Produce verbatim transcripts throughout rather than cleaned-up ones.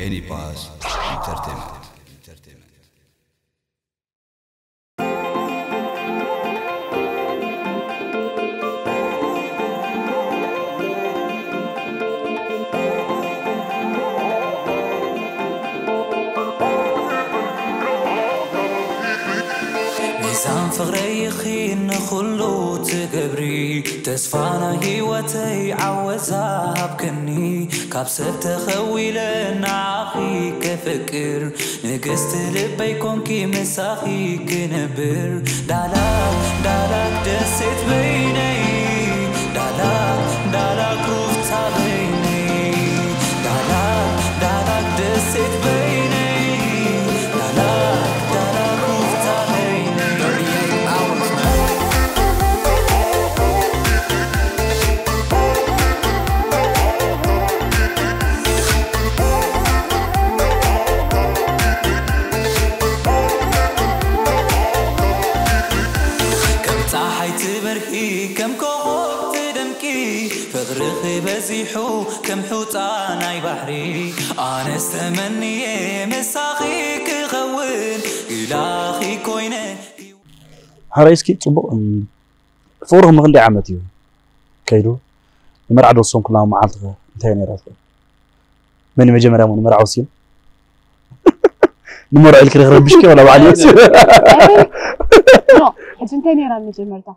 Mini Pass Entertainment. ميزان فغري خين خلو تقبري تسفانا هيوتي عوزها بكني كابسب تخويلنا عاقي كفكر نقست لبيكم كي مساخي كنبر دالاك دالاك دست بيني دالاك دالاك روفتا بيني دالاك دالاك دست بيني دالاك دالاك روفتا بيني thirty-eight hours كم كوب تدمكي فغرخي بزيحو كم حوطان اي بحري انا استمني مساخيك غوين إلاخي كوينة هرايسكي صبق فورهم مغندي عامتيو كيدو مرعى دوسون كلها معالتها انتهي نيراتها مني مجمرة من مرعى وسين نمر عليك ربشكي ولا بعلي نو انتهي نيرا مجمرتها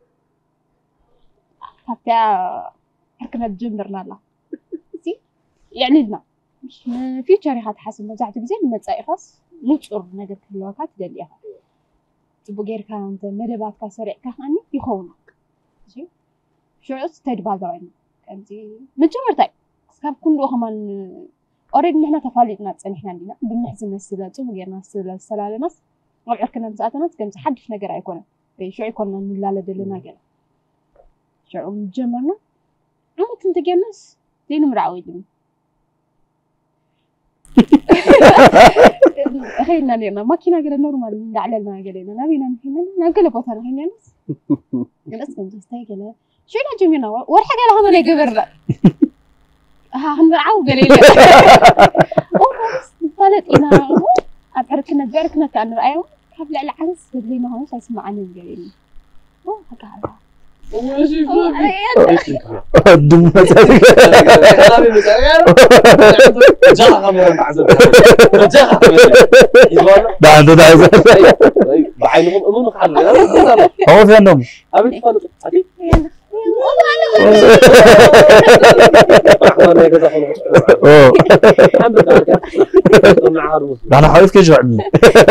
حتى حركنا تجمرنا لا زي يعني لنا مش في شريحة حسب مزاعت زين ما تصيرس نشعر نقدر كل وقت دليها تبغى غير كان مدبات كسرع كهاني يخونك زين شو استيد بالدوين انتي مجمرتاي سكاب كله كمان اوريد نحنا تفاليتنا تصنحنا عندنا بنحزن السلا تبغى غيرنا السلا السلالناس وعركنا مساعتنا كان حدش نقر يكون شو يكون نلاله دلنا كده شو مجمرنا أنا كنت جنس لين مراويدني خيرنا لينا ما كنا قلنا نورمال على ما قلنا نبينا هنا نقول بوثنا هنا ناس جلس كنت استيقظ شو نجي منا ور حاجة لهم اللي قبرنا ها هنرعو قليلا أوه طالت إنا أبعركنا بعركنا كأنه رأيو قبل العنس قلنا هون شيء اسمه عن القليل أوه هكذا ماشي الدم مسافي كلامي مسافر جاها غمرة معزة جاها ده عنده ده عايز بعينهم أمون خالد هو في النوم أبي تفضل عادي ده أنا حايف كيجوا عندي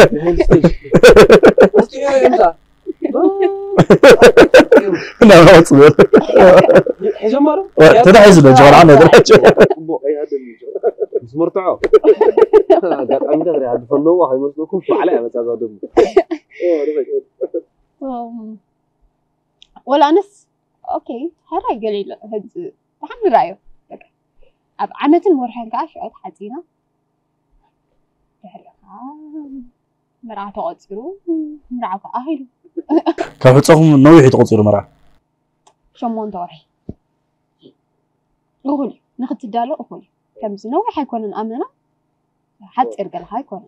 لا ما تصير حجمر تدا حيزلو جوال عنه ده بو اي هذا اللي مش مرتعو قال انا ادري هذا فنوه هاي مسلوكم على ما تزادوا ولا نس اوكي هراي قليل هد تحمل رايه اب عمت المرحن كاش عد حزينه مرعى تقصرو مرعى كاهيلو كيف تصوم نوعي تقصير مرة شمون دوري أقولي ناخد الدالو أقولي كم زنوع حيكون الأمانة حد إرجل حيكون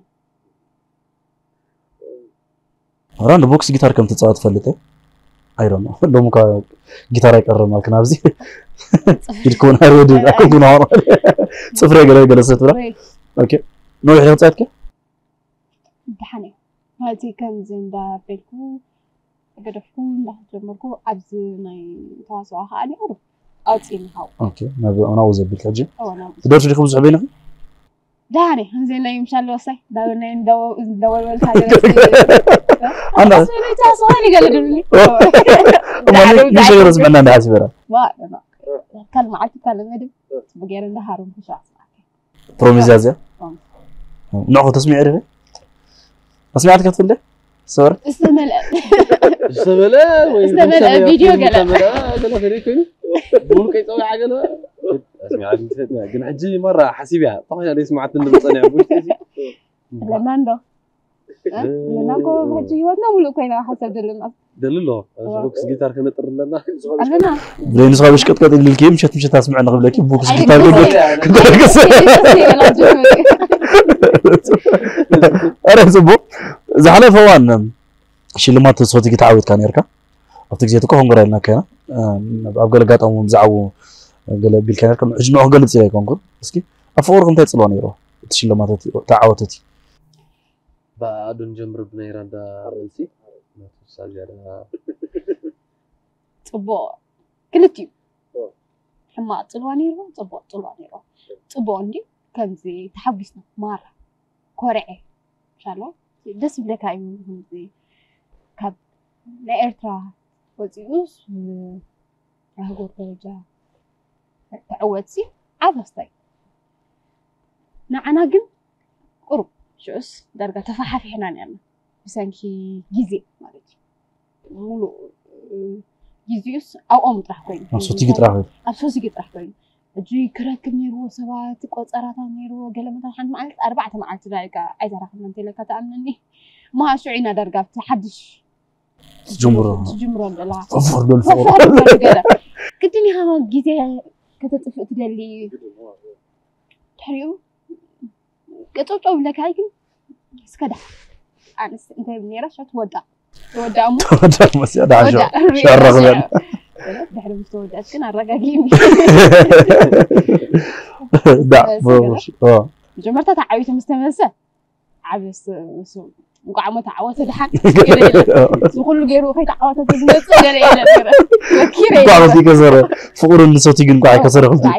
راند بوكس جيتار كم تتصاد فلته I don't know لو مكا جيتار يقرب مالك نابزي يكون هرودي أكون هون صفر يقرأ يقرأ صفر أوكي نوعي تتصادك امتحاني هذه كان زين دا بيلكو قدفون لا جمركو عبز ناي تواصل خالي أو أوتين هاو أوكي ما بي أنا أوزع بالكجي أو أنا تقدر تشوف خبز حبينا داني زين ناي مشان لو صح داونين دو دول ولا حاجة أنا أصلا يتواصلني قال لي ما ليش غير اسمنا أنا حاسبنا ما أنا كلمة عاد كلمة دي بغير إنه هارون في شخص بروميزازيا نوع تسميع عرفه سمعتك تقول لي صور استمل استمل استمل فيديو قال قال فريقين بقول كي تسوي حاجه لا اسمع كنا حجي مره حسيبها طبعا انا سمعت انه بصنع ابوي لما عنده لما كو حجي ودنا ملو كاين حسب دلنا دلله بوكس جيتار كنطر لنا أنا بلين صار مش قط قط اللي الكيم مشت مشت اسمع نغب لك بوكس أي جيتار انا زبو زحله فوان شلمات صوتي تعاود كان يركا ابتك زيتكو هنغرا لنا كان اب قال قاطمو زعو قال بيل كان كم اجمعوا قلت سي كونكور اسكي افوركم تايصلوا نيرو تشلمات تعاوتتي بعدون جمر بنيراندا رلسي ما تساجر صبو كلتي حما صلواني رو صبو صلواني رو صبو عندي كان زي تحبسنا مره كورعي شالو دس بلك ايو زي كاب لإرترا وزيوس راهو درجة تعودتي عبستي نعنا جن قرب شوس درجة تفاحة في حنا يعني بسانكي جيزي مالتي مولو جيزيوس أو أم تروح كوين صوتي تروح صوتي تروح كوين أجي كراكب نيرو سبات قصرات نيرو قال مثلا حد معلت أربعة معلت دقيقة عايزة راح من تلك تأمنني ما شعينا درجة تحدش جمرة جمرة لا فور بالفور كنتني ها جيزي كتطفئت لي تحريو قطوطو لك هاي سكدا أنا أنت ابني رش تودع تودع أمو تودع بس يا دعشو شو الرغبان دحر مستودع كنا الرقاقيم دع اه جمرتها تعاويت مستمسة عبس سو وقعمت عوات دحان كله غيرو خي تعوات تزمت قال ايه وكيري قعمت كسر فقور اللي صوتي كن قاع كسر قلت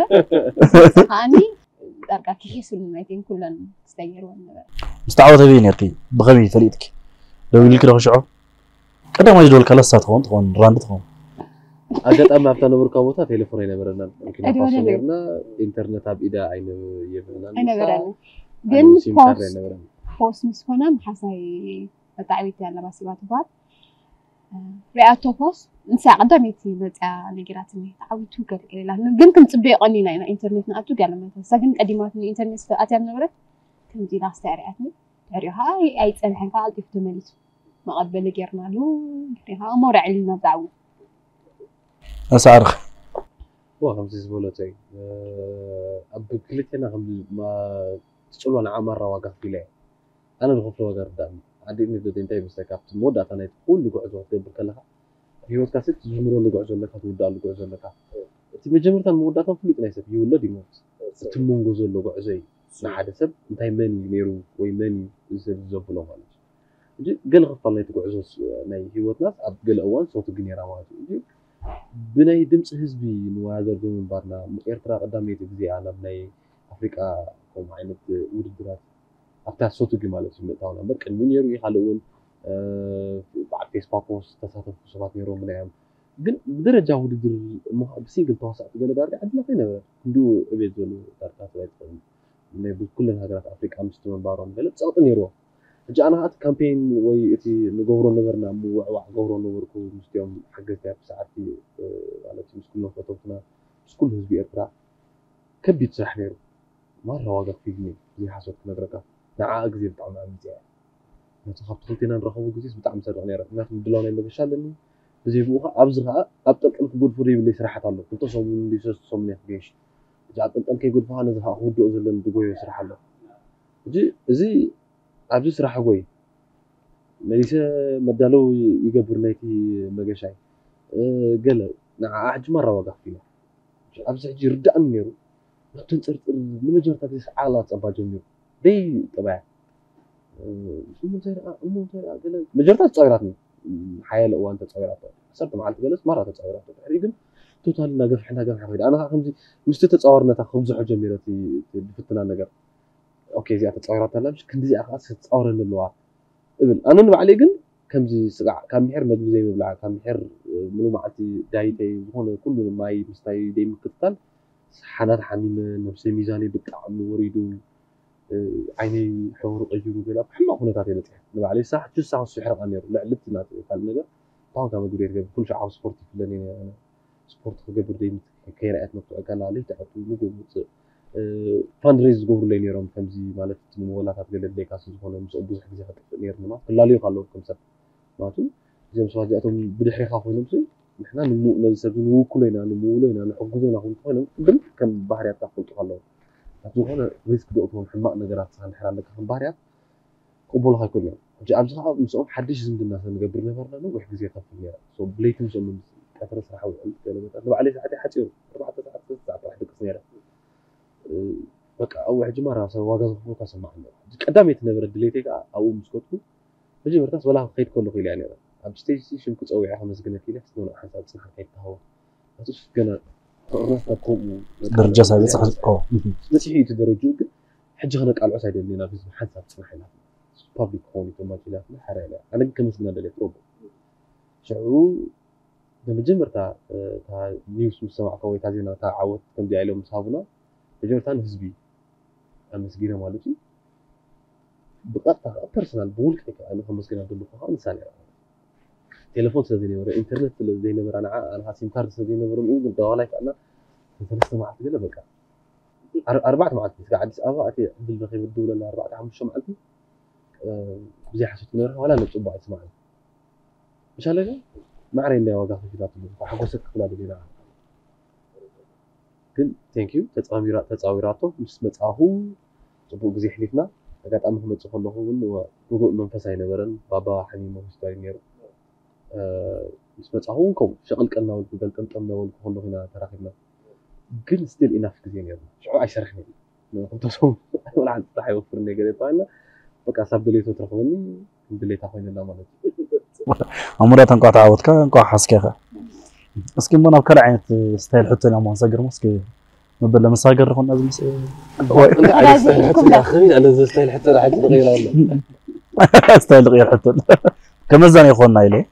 هاني درجه كيس الميتين كلن استير ولا مستعوضه بين يقي بغبي فريدك لو لك له شعو قدام ما يدول كلا ساعه تكون تكون راند تكون اجت اما بتاع نبر كابوتا تليفون ينبرنا يمكن فاصلنا انترنت اب ايدا عين يبرنا انا برنا ግን ፖስ ምስ ሆነ ሓሳይ ተጣዕቢት ያለ ባስባት ባር ሪአቶ ፖስ እንሳ ቀደምቲ መጻ ነገራት ኒ ተዓዊቱ ገለገላ ግን ክንጽበይ ቀኒና ኢና ኢንተርኔት ናቱ ጋር ማለት ሰግን ቀዲማት ኢንተርኔት ፈአት ያነበረ ከምዚ ላስተሪያትኒ ተሪሃ አይ ጸንሐን ካልጥፍ ተመልስ መቀበል ገርናሉ ተሪሃ ሞራዕልና ዛው اسعرخ وخمس زبولتي اب كلتنا هم ما تشلون عمر واقف فيله انا الغفله وقر دام عندي اني دد انتي بستكابت مودا انا كل قعزو تقبل كلها هيوت كاسيت جمرو لقعزو لك تودا لقعزو لك انت مجمرتان موداتن فليت نايسب يولد يموت تمونغزو لقعزي نحدسب انتي من ينيرو وي من يزبلو مالك انجي قال غفله لي تقعزو ناي هيوت ناس اب قال اول صوت غنيرا مالك انجي بناي دمص حزبي نوادر من بارنا ايرترا قدامي تجي انا بناي افريقيا كم عينت ودرات أفتح صوته جمالة في متاعنا برك المنير يخلون بعد فيسبوك بوست تصادف صفات نيرو من أيام جن بدرجة ودر مه بسيجل تواصل تقدر دارك عدنا فينا ندو أبيض ولا دارك أسود من كل الهجرات أفريقيا مستوى بارون بلد سقط نيرو جاء أنا هات كامبين ويأتي نجورون نبرنا مو وع جورون نبركو مستوى حاجة ساعتي على تيمس كلنا خطوتنا بس كل هذي بيرتاح كبيت سحنيرو مرة واقف فيني زي حسب نقرأك نعا أجزي بتعمل عمزية نتخبط خلتنا نرخبو جزيز بتعمل سرق نيرة ناس مدلوني مبشال لأني بزي بوها أبزغها أبطل أنك قول فري باللي سرحت الله قلت صوم اللي صوم مني جيش جات أنت أنك يقول فها نزها هود أزلن دقوي يسرح الله جي زي أبزي سرح قوي مليسة مدالو يقبر نايتي مجاشاي أه قال نعا أحج مرة واقف فيها أبزي جردان نيرو ما تنصر لمجرد تدرس عالات أبا جميل دي طبعا مو زي مو زي قال مجرد تصغيراتني حياه لو انت تصغيرات صرت معلت جلس مره تصغيرات تقريبا توتال نقف احنا قف حيد انا خمسي مست تصورنا تخبز حجميرتي بفتنا نجر اوكي زي تصغيرات لا مش كندي اخاص تصورن اللوا ابن انا نبعلي ግን ከምዚ ስጋዕ ካብ ምሕር መግቢ ዘይ ምብላዕ ካብ ምሕር ምሉ ማዕቲ ዳይተይ ዝኾነ ኩሉ ማይ ምስታይ ደይ ምክትታል حنات حنيم نفسي ميزاني بتعمل وريدو عيني حور قيرو بلا بحما كنت تاعي لو عليه صح جوج ساعه السحر غنير لعبت نات قال نجا طاو كما غير كل شيء عاوز سبورت فلاني سبورت قبل ديم كيرات نقطه قال عليه تعطو نقول فاند ريز غور لي نيرم كمزي مالت مولا تاع قال لي كاس زونه مس بوز حاجه خاطر نير ما كلالي قالو كم سب ماتو زي مسوات جاتهم بدحي خافوا سي نحنا نمو نسبن وكلنا نمولنا نحجزنا هم كانوا بل كم بحريات تاخذ خلوا هذا ريسك دوتهم حماق نجارات صار نحن عندك هم بحريات قبول هاي كل يوم جاء أبزح مسؤول حدش زند الناس نقبر نفرنا نو وح جزية خف ليا سو بليت مسؤول كثر صراحة وقلت أنا عليه ساعتين حتيو أربعة ساعات ست ساعات راح دك سنيرة بك أول حاجة مرة سوى واجز فوق سمع عنه قدامي تنبر دليتك أو مسكوتكو بيجي مرتاح ولا خيط كله خيل يعني أنا بستيج شيء كنت أسوي عها مسكنا كيله سنون حساب سنح خيط هوا هتوش كنا رناس تقوم درجة سابقة صح أه نتيجة تدرجوك حج خلك على العسايد اللي نافذ حساب سنح لها public home ثم كذا ما حرالة أنا كم سنة دليل روب شعور لما جمرتها تا نيوز مستمع قوي تازينا تا عود كم دي عليهم مصابنا جمرتها نسبي أنا مسجينا مالتي بقطع بيرسونال بقول لك أنا هم مسجينا دول فها إنسان يعني تلفون سديني ورا إنترنت سديني ورا أنا أنا هاسيم كارد سديني ورا مين دوالك أنا أنت لسه ما عرفت كده بقى أربعة معك بس قاعد أسأله أتي عند البخيل الدولة اللي أربعة عم شو معلتي بزي حسيت نور ولا نتوب بعد سمعني مش هلا ما عرفنا اللي واقع في ذات الوقت حقوسك خلال دينا كن ثانك يو تتصاويرات تتصاويراته مش متاهو صبو غزي حليفنا لقد امه متصف له هو وقول منفساي نبرن بابا حميمه مستوي نير ا مش متاهونكم شغل قلنا والقل قمطمنا والكل هنا تراخبنا كن ستيل اناف غزي نير شو اشرحني كنت صوم ولا عند راح يوفر لي قال طايله بقى صاب دليتو ترخبني دليت اخوين لا مالك عمرها تنقع تعودك نقع حسكها اسكي ما نبكر عين ستايل حتى لما نصقر مسكي نبدا مساقر خلنا لازم ستايل حتى اخي انا ستايل حتى راح تغير ولا ستايل غير حتى كم زين يخوننا اليه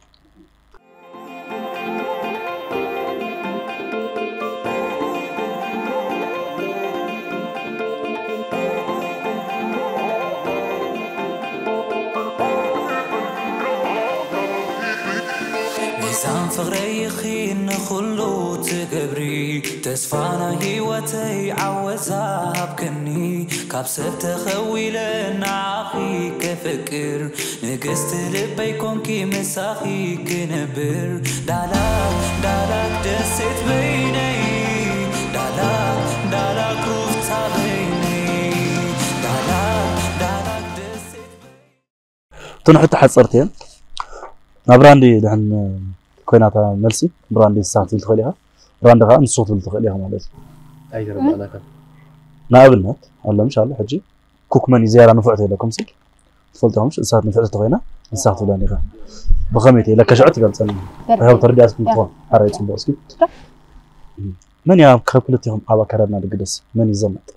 ميزان فغري خين خلو تقبري تسفانا هيوتي عوزها بكني كابسب تخوي لنا عخي كفكر نقست لبيكم كي مساخي كنبر دالاك دالاك دست بيني دالاك دالاك روفتا بيني دالاك دالاك دست تنحط حصرتين نبراندي دحن كويناتا ملسي براندي ساعتي تخليها براندي غا نصوت تخليها مالت اي رب انا كان نابلنات والله ان شاء الله حجي كوكماني زياره نفعت لكم سي تفلتهمش ساعه نفعت تخينا ساعه ولاني غا بخميتي لك شعت قالت هاو تردي اسم تكون حريت بوسكي من يا كلتهم ابا كرنا دقدس من يزمت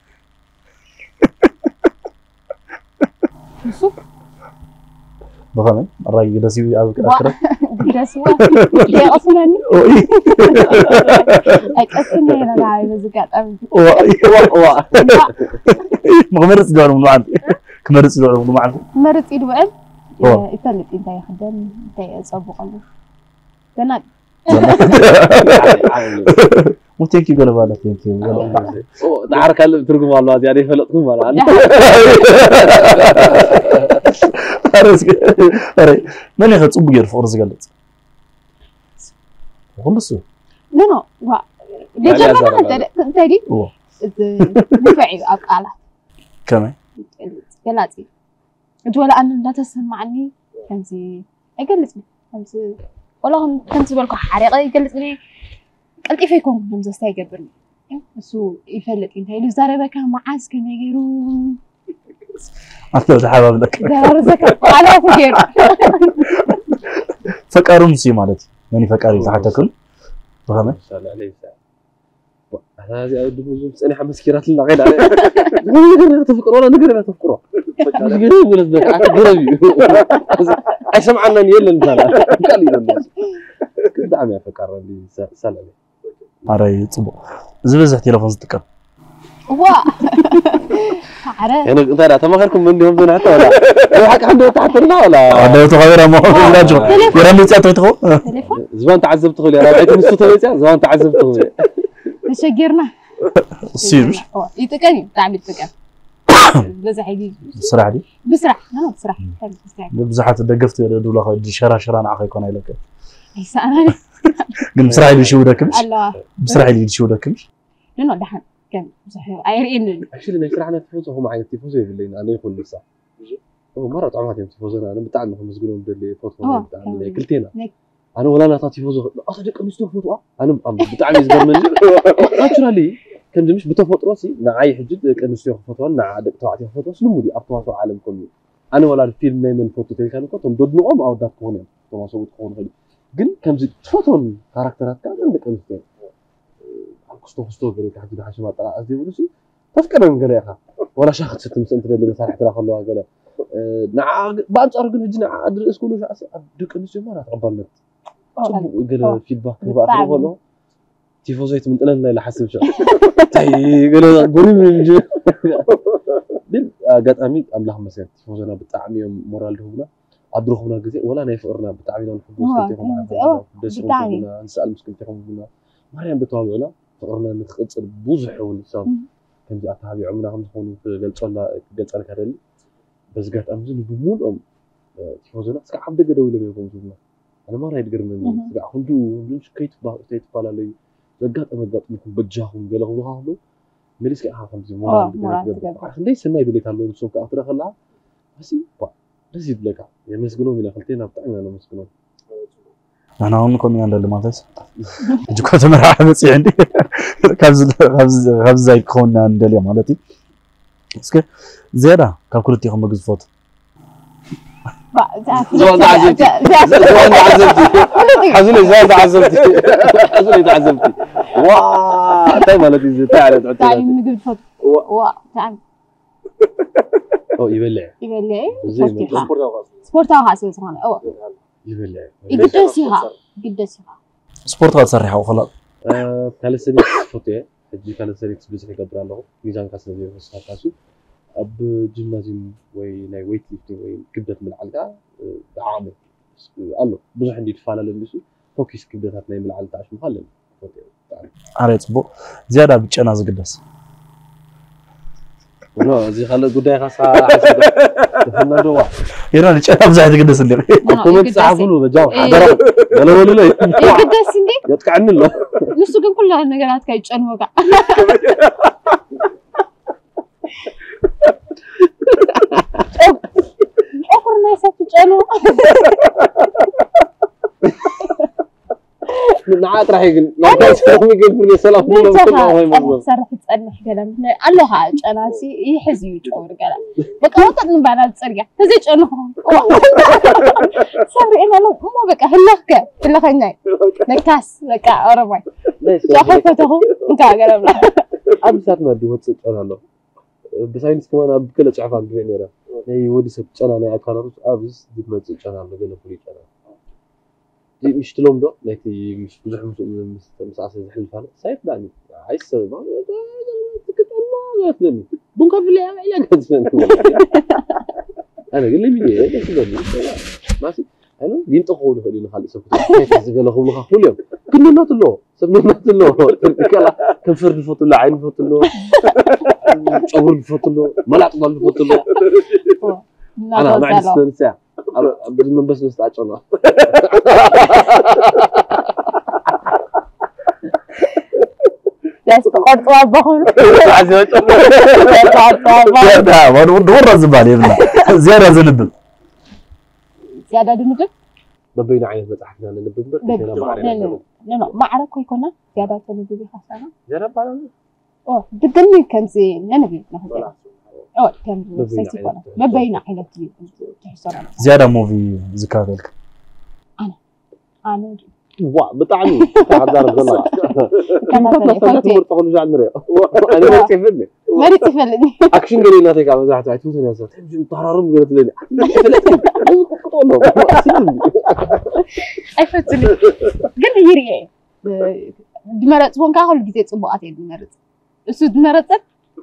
بخمن الراي قدسي ابو كرا قدسي يا اصلا اكسني انا عايز ازقات ام وا مغمرس دول من عندي كمرس دول من عندي مرت ايد وعد يفلت انت يا خدام انت يصبق له تناد مو تيكي قال بالك تيكي تعرف كلام ترجم والله يعني فلتكم والله أرز أري من يخد صوب غير فورز قالت خلصوا لا لا وا ليه جمعنا انت انت دي دفعي أقالة كمان قالتي جوالا أنا لا تسمعني كنتي أقلتني كنتي والله هم كنتي بالكو حريقة يقلتني قلت فيكم هم زستيقبرني بسو يفلت انت يلو زاربا كان معاز كما يقولوا أنت حباب لك دارزك على فكر فكرون سي مالتي ماني فكاري صحتكم فهمت ان شاء الله عليه هذه أدوم أنا حمس كيرات لنا غير عليه نقدر نتفكر ولا نقدر نتفكره نقدر ولا نقدر قربي أسمع عنا يلا نزال قليلا الناس كده عم يفكر لي سال عليه أري تصبح زبزة تلفون ستكر وا عرفت يعني ترى تما غيركم من يوم دون حتى ولا أي حاجة عنده تحت لنا ولا عنده تغير ما هو راجع يرمي تأتي تخو زمان تعذب تقول يا ربعي تمسك تقول زمان تعذب تقول تشجرنا سيرش يتكلم تعمل تكلم بزح يجي سرع دي بسرعة لا بسرعة كان بسرعة بزحات دقفت دولا خد شرا شرا نعخ يكون هيلك هيس أنا قل بسرعة اللي شو دكمش الله بسرعة اللي شو دكمش لأنه دحين كان بزح عيرين اكشلي نكر عنا تفوز هم عين تفوز بالليل انا يقول لسه هو مرة طعمات تفوز انا بتاع انهم مسجونهم باللي فوتو بتاع كلتينا انا ولا انا تعطي فوز اصدق انه استوفوا انا بتاع يزغر مني ناتشرالي كان مش بتفوت راسي نعاي حجد كان استوفوا فوتو نع تعطي فوتو سلمودي ابطوا عالم كله انا ولا الفيلم من فوتو تلك كانوا كنتم ضد نقوم او ضد كونهم طبعا صوت كون غادي ግን ከምዚ فوتو كاركترات كان عندك انت كستو كستو غير تحدي حاجه ما طلع ازدي ولسي تفكر من غيرها ولا شخص ستمس انت اللي مسارح ترى خلوها قال نع بانصار ግን ህጅ نع ادرس كله شاء دق نسي ما تقبلت قال فيدباك بقى والله تيفوزيت من طلنا لا حسب شو تاي قال قولي من جي دل قطامي املاح مسيت تيفوزنا بطعمي مورال دهونا ادرخونا غزي ولا انا يفقرنا بطعمي نحب مسكتهم دسونا نسال مسكتهم مريم بتواضعنا فقرنا نخصل بوزح ونسام كان جاء تابع عمرنا هم يكونوا في قلصنا قلصنا كدل بس قالت امزن بمولهم تيفوزنا اسك عبد قدو لي بيكون زونا انا ما رايد قرمن اسك هندو مش كيت با كيت بالا لي زقات مزقات ممكن بجاهم قالوا هذا مليس كان خمس مورال ليس ما يدلي كانوا نسوق اخر خلا بس با لازم لك يمسكنوا من خلتنا بتاعنا انا مسكنوا أنا هون كوني عند اللي ما تيس جوكات مرة عمسي عندي خبز خبز خبز زي كون عند اللي مالتي اسكي زيادة كم كل تيهم بجز فوت زوان عزمتي زوان عزمتي حزوني زوان عزمتي حزوني عزمتي واو طيب مالتي زي تعال تعال نجيب فوت واو تعال أو يبلع يبلع سبورتها سبورتها هاسي زمان أو يبلع يقدسيها يقدسيها سبورت غاد صريحة وخلاص آه كلا سنة فوتيه هجي كلا سنة بس يقدر له ميزان كاس نبيه بس كاسو أب جيمنازيوم وي ناي ويت ليفتنج وي كبدت من العلقة عامل قالوا بزح عندي تفعل للمسو فوكس كبدتات ناي من العلقة عشان مخلل عريت بو زيادة بتشنا زقدس لا زي خلى قداي خاصة حسب دخلنا دوا يلا نتشنا بزح زقدس اللي كومنت صحفوا بجاو حضر ولا ولا لا يقدس عندي يتقع عن الله نسو كان كل النجارات كاي تشنو وقع أخر ما يسافر تشنو نعات راح يقول لا تسمي يقول في سلام كله كله هاي موضوع صرف تصنح كلام الله ها أناسي يحزي يجور كلام بقى وقت نبعنا تصريح تزيج أنه صبري أنا لو مو بقى هلك هلك هناي نكاس لك أربعة شافته أنت أقرب له أبسطنا دوت صدق أنا له بساينس كمان بكل شعفان بينيرا هي ودي سبت أنا أنا أكلم أبز دي ما صدق أنا له قلنا فريق أنا مش تلوم ده لكن مش بزح مس مساعد زحل فانا سايف داني عايز سبب تكت الله يخلني بنقف لي علاج انا قال لي مين ايه كده ماشي انا جيت اخذ خلينا خلي سكت كيف قال لهم خلوا اليوم كنا نطلو سبنا نطلو كلا كم فرد فوت له عين فوت له شعور فوت له ملعب ضل فوت له انا ما عندي ساعه بدي من بس نستعجلنا لا تقطع بخون عزوج لا ما ندور زبال يبنا زياده زنب زياده زنب ببين عين متحنا ننبب انا ما عرفنا لا لا ما عرف كنا زياده زنب خاصه جرب على اه بدني كان زين نبي ناخذ اه كان سيتي كنا ما بين حيلتي تحسرنا زياده موفي ذكرك انا انا وا بطعمي حضر والله كان تقول تقول جا نري انا ما تفهمني ما تفهمني اكشن قال لي ناتك مزحت عيتو ثاني زات تمشي طرارم قالت لي قول له اي فتلي قال لي يري دمرت وان كاول غيتي صبوات دمرت اسو دمرت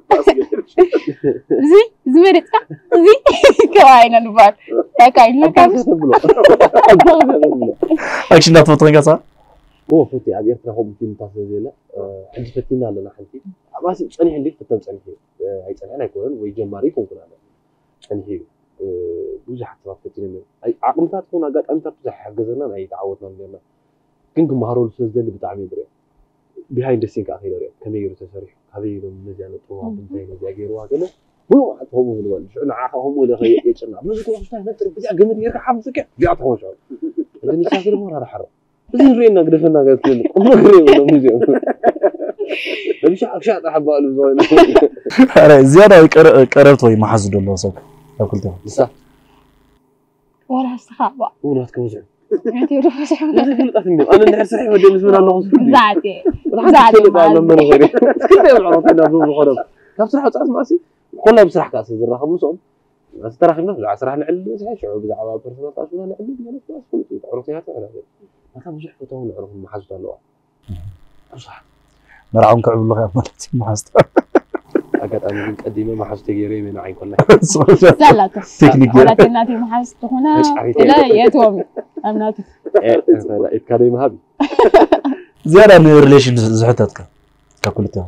زي زمرت زي كواينا نبات كاينا كان اكشن لا تفطن قصا هو فتي أبي أرتاح هو بتيم تاسزيلا حد فتينا لنا حنتي ما سي صنيح اللي فتن صنيح هاي صنيح أنا يكون ويجمعري يكون كنا صنيح بوجه حتى ما فتينا أي عقم تكون أجد أنت بزح حجزنا أي تعودنا لنا كنكم مهارول سوز اللي بتعمل دري behind the scene كأخيرا كم يجرو تسريح هذه لما نجي على طوال بنتين نجي أجيروا كذا هو واحد هم من الوالد شو أنا عاقة هم ولا غير يجنا بس يكون عشان نتر بس أجمل يرجع حمزك بيعطوا شو لكن نسافر مرة هذا حرام بس نرينا قدفنا قد كله ما قريب ولا مزيان مش أكشات أحب أقول زوين أنا زيادة قربت وين ما حزد الله سك أقولته لسه ولا استخبى ولا تكوزع أنتي ولا شيء أنا اللي أرسل حيوان دين اسمه الله زعتي زعتي ما لما نغير كل يوم عرفتنا أبو بخرب كيف صراحة أسمع أسي كلها بصراحة كأس الرقم مسؤول بس ترى خلنا في عصر إحنا نعلم زي شعوب زعما برسنات أصلا نعلم يعني ناس كل شيء عرفتي هذا على ما كان مش حفتون نعرف ما حزت الله صح مرعون كعب الله يا مالتي ما حزت أكيد أنا من قديمة ما حزت جيري من عين كلها لا لا تكنيك ولا تناتي ما حزت هنا لا يا تومي أمنات لا إتكلم هذا زيادة من الريليشن زحتتك ككلتها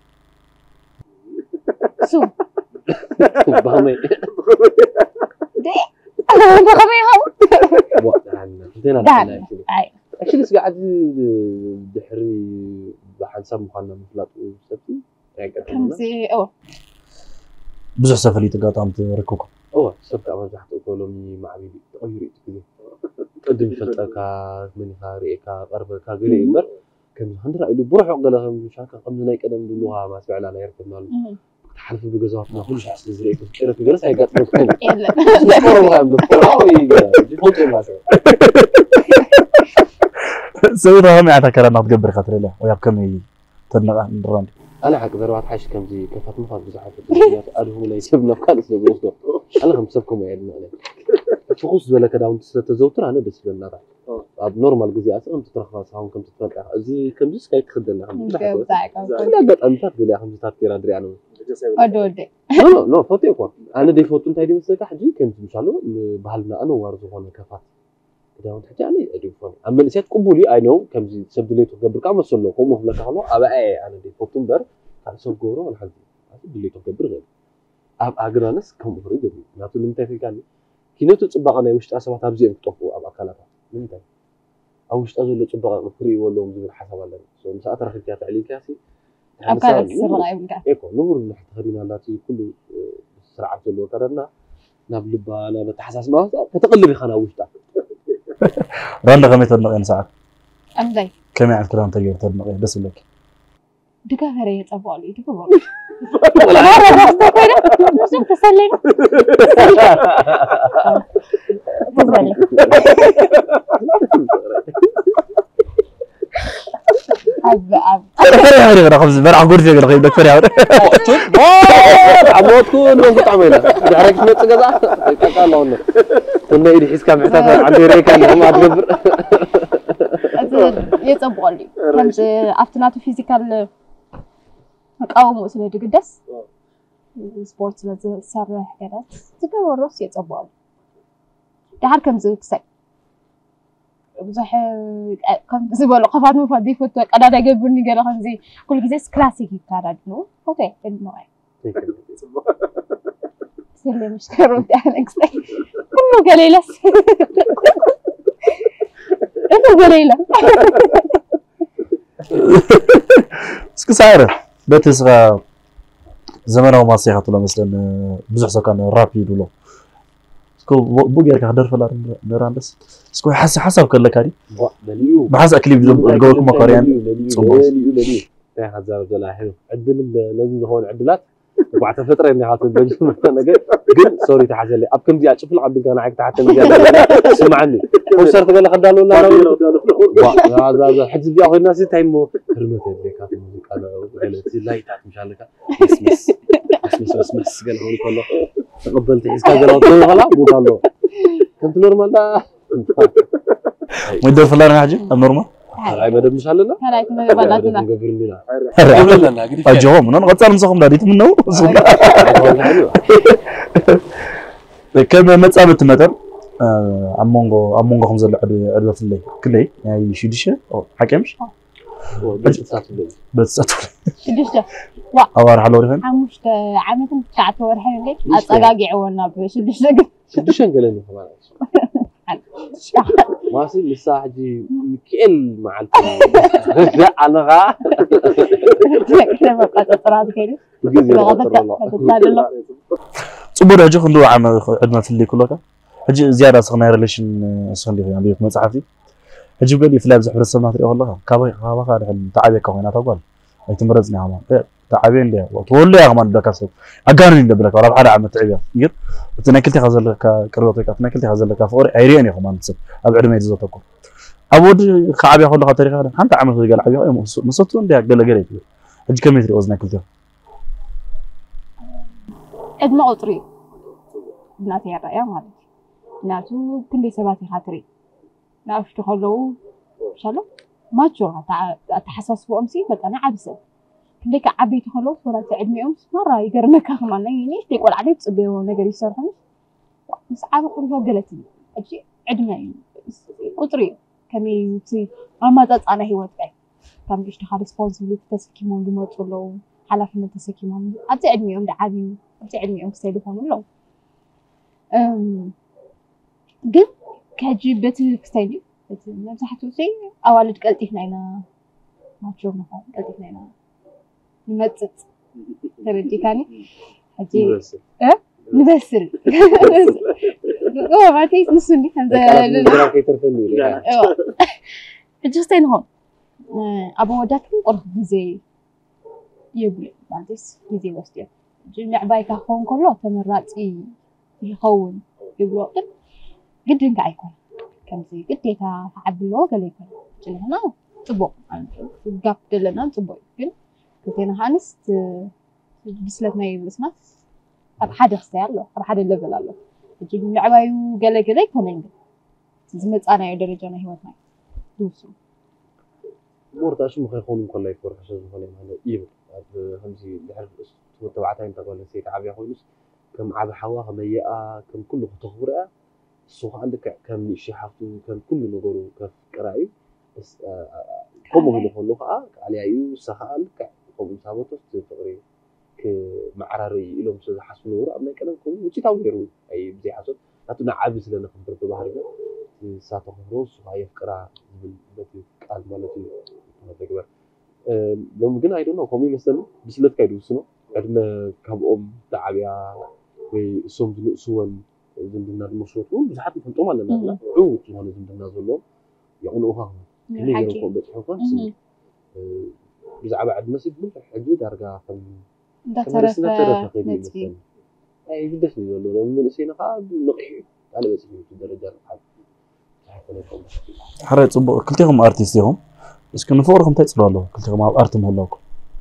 سو بهمي دي بهمي هم وقت عنا بدينا دعم أي أكيد بس قاعد دحري بحسب مخنا مفلات وسبتي كم زي أو بزح سفلي تقاطعم تركوك أوه سبت أما زحت أقولوني مع بيدي تغيري تكذي قدم فتلك من خاريك قربك قلي إبر كم هندرا إلو بروح عقدها مشاكل قبل نيك أدم دلوها ما سمع لنا يركب ماله حلف بجزاتنا كل شيء حس زريك كنا في جلسة هيك تفهم يلا مرة مهم بالطاوي جبت ما شو سوينا هم يعتكر أنا تقبر خاطر له ويا كم تنقع من الراند أنا حق ذروات حش كم زي كفات مفاد بزحف الدنيا أدهم لا يسبنا كان اسمه بوسطه أنا هم سبكم يعني أنا فخص ولا كده وانت تزوتر أنا بس لنا ده أب نورمال جزء أصلا تترخص هون كم تتفرق زي كم جزء كي تخدنا هم أنا بس أنت تقولي هم تتذكر أدري أنا أدودي لا لا فوتي أقوى أنا دي فوتون تايدي مسك حجي كنت مشالو بحالنا أنا وارزو هون كفات كده وانت حجي أنا أدي فون أما نسيت قبولي I know كم زي سبدلي تقبل كم وصلوا هم هلا كهلا أبا إيه أنا دي فوتون بر على سوق جورو ولا حاجة سبدلي تقبل غير أب أجرانس كم فريد دي ما تقول من تفكير كاني كنا تطبق أنا وش تأسف تابزي مكتوفو أب أكلها من تاني أو وش تأزل تطبق فري ولا مزور حسب ولا سو مسألة رح تيجي تعليل كاسي أبكارك سر غايب لك إيكو نور نحت خلينا لاتي كله سرعة اللي كررنا نبل بالا بتحسس ما تتقلب خنا وش تا راند غميت النقي ساعات أم زي كم يعني الكلام تغير النقي بس لك دقا فري يطبولي دقا ولا مرة بس كده مش تسلم تسلم أب أب فري هذي غير خمس برا عقول فيك غير بدك فري هذا عمود كون ما كنت عمله دحرك ما تجزع قال له انه كنا يدي حس كان محتاج عندي ريك انا ما اتقبر يطبولي كنت افتناتو فيزيكال مقاومه سለ ድግደስ ስፖርት ስለዝሰርሕ ገለት ዝገበሮስ يطبولي دحر كم زي تسع بزح كم زبالو خفات مفادي فوتو قدادا يقبرني قال خنزي كل جزء كلاسيكي كارادنو اوكي النوع سلم مش كروت يعني اكسي كله قليله انت قليله اسكو صايره بتسغى زمانه ما صيحه له مثلا بزح سو كان راب يدلو اسكو بوغير كهدر فلا نراندس اسكو حس حسب كله كاري مليو بحس اكليب دغوكم مقاريان صوبس مليو مليو يا حزاب زلا حلو عدل لازم هون عدلات وبعد فتره اني حاطط بجل مثلا قل سوري تحزل لي ابكم دي اشوف العب كان عاك تحت سمعني وصرت قال خدالو لا هذا هذا حجز دي اخو الناس تايمو كلمه ديكات الموسيقى قالت لي لايتات مش عليك اسمس اسمس اسمس قال هو كله تقبلت حس قال له غلا بودالو كنت نورمال لا مدير فلان حاجه نورمال هاي بدل مش علينا هاي ما بلاتنا قبرنا قبرنا اجوم من غصار مسخم داريت منو كم مصابت متر أمونغو أمونغو خمسة عدوة في الليل كلي يعني شديشة أو حكمش بتسات الليل بتسات شديشة أوار حلو رهن عموش عامة تعرف ورحين ليك أتقاقع وانا بشديشة شديشة قالني كمان ما أصير لساعدي مكيل مع الفيلم لا أنا غا كده ما قد أطراد كده بجد الله صبر أجي خلوا عم عندنا في اللي كلها أجي زيادة صغنا ريليشن صغني يعني بيت مصحفي أجي بقولي في لابس حفر السماء تري والله كابي كابا كان حل تعبي كهنا تقول أي تمرزني عمان تعبين ده وتقول لي يا عمان ده كسب أقارني ده بلك ولا بحدا عم تعبي يد وتناكلتي خزل لك كروتك تناكلتي خزل لك فور عيرين يا عمان تصب أبعد ما يجوز تقول أبود كعبي أقول لك تاريخ هذا أنت عامل في قال عبي مصطون ده قال قال أجي كم يتري وزنك كلته إدم أطري بناتي الرأي مالك ناتو كل سباتي خاطري نعرف تخلو شلون ما تشوفها تع تحسس بأمسي بس أنا عبسة كلك عبي تخلو ولا تعدني أمس مرة يقرنك كمان يعني تقول عليه تصبي ونقري صرفني بس عارف كله قلتي أجي عدنا أطري كمي تي ما تات أنا هي وتبعي كم بيشتغل responsibility تسكيمون دموت ولا حلف إن تسكيمون أتعدني أم دعابي أتعدني أم كسيلفون ولا أم قل كجيب بيتي كستيدي بيتي مسحته شيء أولد قلت إحنا ما تشوف مثلا قلت إحنا نمتت تردي كاني هجي نبسل إيه نبسل هو ما تيجي نسوني هذا كي ترفلني جستين هون أبو وداتكم قرب زي يبلي بعدس زي وستيا جمع بايك هون كله تمراتي يخون يبلو قد رنك عيكون كم زي قد يتا عبلو قال يكون جلنا طبق قاب دلنا طبق يمكن كنتنا هانست بسلتنا يبسنا أب حدا خسر له أب حدا ليفل له جمع بايو قال قال يكون عندي زمت أنا يدرجنا هوتنا دوسو مرتاش مخي خون مخلي يفور حشاش مخلي معنا إيب هذا همزي بحرف تو تبعتها أنت قال سيد عبي خوينس كم عب حواها مياه كم كله تخبرة السوق عندك كم شيء حفتو كم كل نقوله كقراي بس هم اللي يقولوا آه على أيو سهل كم سامته تقري كمعرري لهم سوى حسب نور أما كلام كم وشي تاويرو أي بدي حسب لاتنا عابس لنا خبر ببحرنا ساتو خبروس وهاي فكرة بالبتي قال مالتي هذا كبر لو ممكن أيضا نو كمي مثلا بسلت كيدوسنا عندنا كم تعبيا وسوم نقصون زندنا المشروطون بزحات يفهمتهم على الناس لا عود هون زندنا زلهم يقولوا ها اللي يروحوا بتحوفا بزعب عد مسجد من حدود أرجع فم ده طرف نتي أي بدش نقول له من الشيء نقاد نقي على بس في الدرجة الحد حريت صب كلتهم أرتيستيهم بس كانوا فورهم تيصلوا له كلتهم أرتم هلاكم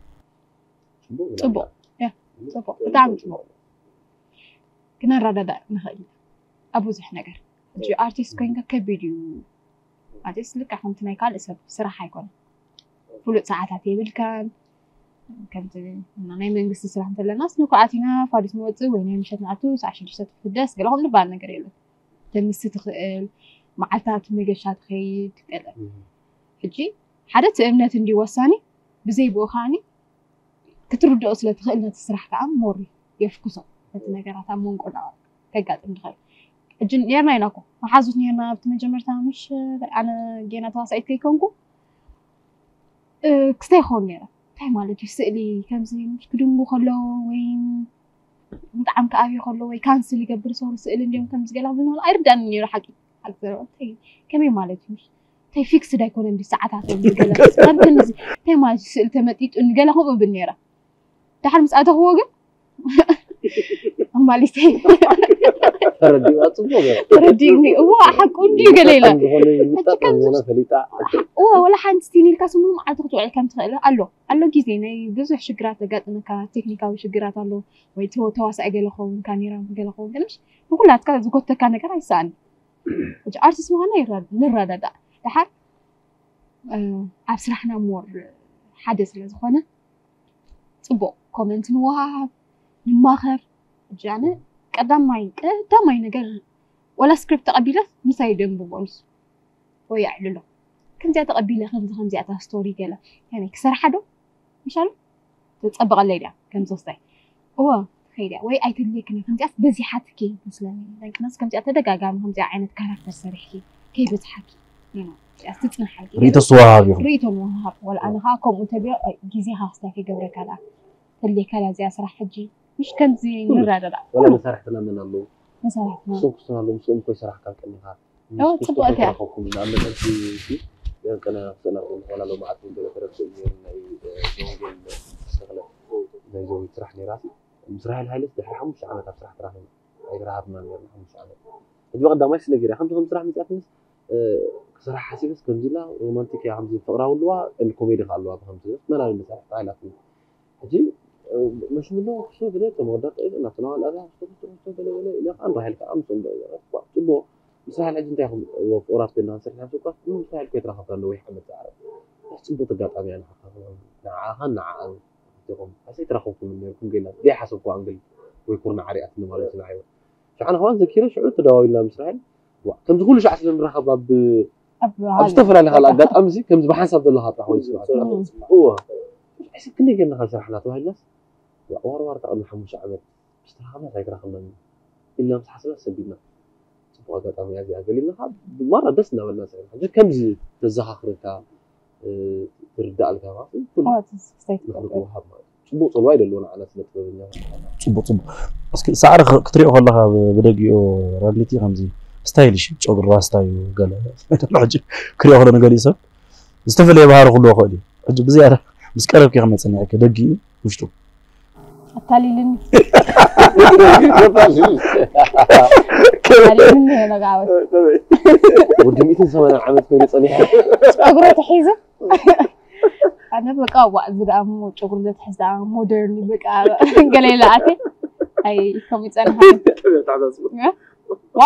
صبوا يا صبوا تعمل صبوا كنا رادة نخيل أبو زح نجر جو أرتيست كينغ كبيديو أرتيست لك أحنا تنايكال إسب صراحة يكون فلوت ساعات تيبل كان كنت أنا نايم بس صراحة للناس نقعتنا فارس موت وين مشت نعتوس عشان شت في الدرس قالهم نبان نجر يلا تمس تخيل معتات ميجاشات خيط كذا هجي حدث أمنة عندي وصاني بزي بوخاني كترد أصله تخيلنا تسرح كأم موري يفكسه نتناقرات أمون قلنا كقاعد مدخل الجن يرنا يناكو ما حازتني أنا بتمجمر تامش أنا جينا تواصل كيكونكو أه كستي خون يرا تاي مالك يسألي كم زي مش كدوم خلوا وين مطعم كأبي خلوا وين كانسل يقبل صور سأل اليوم كم زقلا بنقول أيردان يروح حكي أكثر تاي كمية مالك مش تاي فيكس دا يكون عندي ساعات زقلا كان تنزي تاي مالك سأل تمتيت إن قلا هو بالنيرة تحر مسألته هو قل أمالي سي ردي واتسبوغ رديني هو حكون دي قليلا هو ولا حنستيني الكاسمو ما عاد تخطو على كم تخيل الله الله جيزيني بزح شجرات لقيتنا كتكنيكاوي شجرات الله ويتو تواسع قالخون كان يرام قالخون كلش نقول لها كذا زكوت كان كذا يسان وجا ارتس ما هنا يرد نرد ده دحر ابصراحنا مور حدث لزخونه صبو كومنت نواب نماخر جانا قداماي قداماي ነገር ولا سكريبت تقبله مسايدن بونس ويعلله كم زي تقبله خمسة خمسة أتا ستوري كلا يعني كسر حدو مشان تتطبق الليلة كم زوستي هو خيرا وي أي تلي كنا كم زي بزي حتكي مثلا like ناس كم زي أتدقق قام كم زي عينة كاركتر صريحي كيف بتحكي يعني أستثنى حكي ريت الصواب ريت الوهاب ولا أنا هاكم متابع جزي هاستاكي قبل كلا تلي كلا زي أسرح حجي مش كم زي مرة لا ولا مسرحتنا من الله مسرحتنا سوق سنة لهم سوق كويس راح كان كنا أو تبغى أتى نعمل هالشيء شيء يعني كنا سنة ولا لو ما عدنا بلا فرق سوير ناي زوج الشغلة ناي زوج ترحني راسي مسرح الهالس ده حمش عمل تسرح تراهم أي رهاب ما نير حمش عمل تبغى قدام ايش نجري حمش خمس راح متأكد صراحة حسيبس كم زلا رومانتيك يا حمزة فقرة والله الكوميدي خلوها بخمسة ما أنا المسرح تعال أكيد هجي مش منه شو قلت مودات إيه أنا تناول هذا شو شو شو قال ولا إلى أن راح لك أمس ولا تبغى مسرح العجن تاخذ وقرات بيننا نصير نحن شو كه مسرح الكويت راح أفضل له يحمد تعرف بس تبغى تقاطع يعني نعاها نعان تقوم حسيت راح أخوف مني يكون قلنا دي حسب وانقل ويكون عريقة نمارس العيون فأنا هون ذكيرة شعور تداوي لنا مسرح كم تقول شو عشان نرخب ب أستغفر الله خلاص قد أمسي كم بحسب الله راح يسمع هو حسيت كني قلنا خلاص رحنا توه الناس وار وار تقول محمد شعبت اشتراها ما غير خلنا إلا مس حسنا سبينا تبغى قد أمي أجي أقول لنا هذا مرة دسنا والناس يعني كم زي تزهقرك تردع لك ما في كل نحن صبوا صلوايد اللي أنا على سنة بيننا صبوا صبوا بس سعر كتير أخلها بدقيقة رجلتي خمسين ستايلش شغل راستايو قال الحج كري أخلنا قال يسا استفل يبهار كله خالي حج بزيادة بس كارب كي خمسة سنة كده دقيقة وشتو التالي لين التالي لين هنا قاعد ودميت الزمان عملت فيني صنيعة أقول تحيزة أنا بقى وقت بقى مو شغل ده تحس ده مودرن بقى قليل عاتي أي كمية أنا هذا وا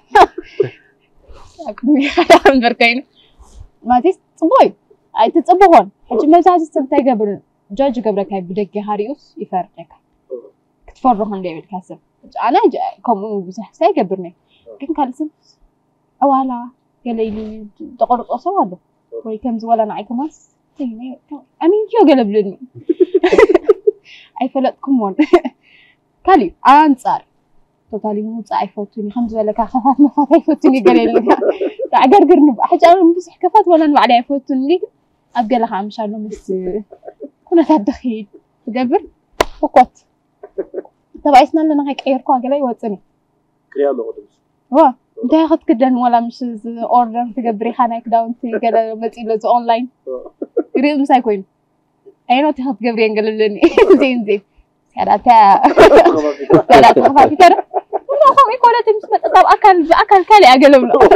أكمل خيال بركين ما تيس صبوي أي تصبغون حج ما زاج استمتع قبل جاج قبل كاي بدك هاريوس يفرجك تفرغون لي بالكاسب أنا كم بزح ساي قبلني كن كالسب أولا قليلي تقرط أصواله وي كم زولا نعيك ماس تيني أمين شو قلب لني أي فلتكم ون كالي أنصار توتالي مو صاي فوتوني خمس ولا كخفات مفاتي فوتوني قال لي تعقرقر نبقى حاجه انا مبصح كفات ولا نبقى عليها فوتوني ابقى لها ان شاء الله مس كنا تدخيل تقبر وقت تبع اسنا لنا هيك ايركو قال لي وصني كريام قدس وا انت ياخذ كدن ولا مش اوردر تقبري خانك داون تي قال متيله اونلاين يريد مساي كوين اينو تاخذ قبرين قال لي زين زين كراتا كراتا خفافي ترى والله خمي كولا تمشي طب أكل أكل كالي أقلب له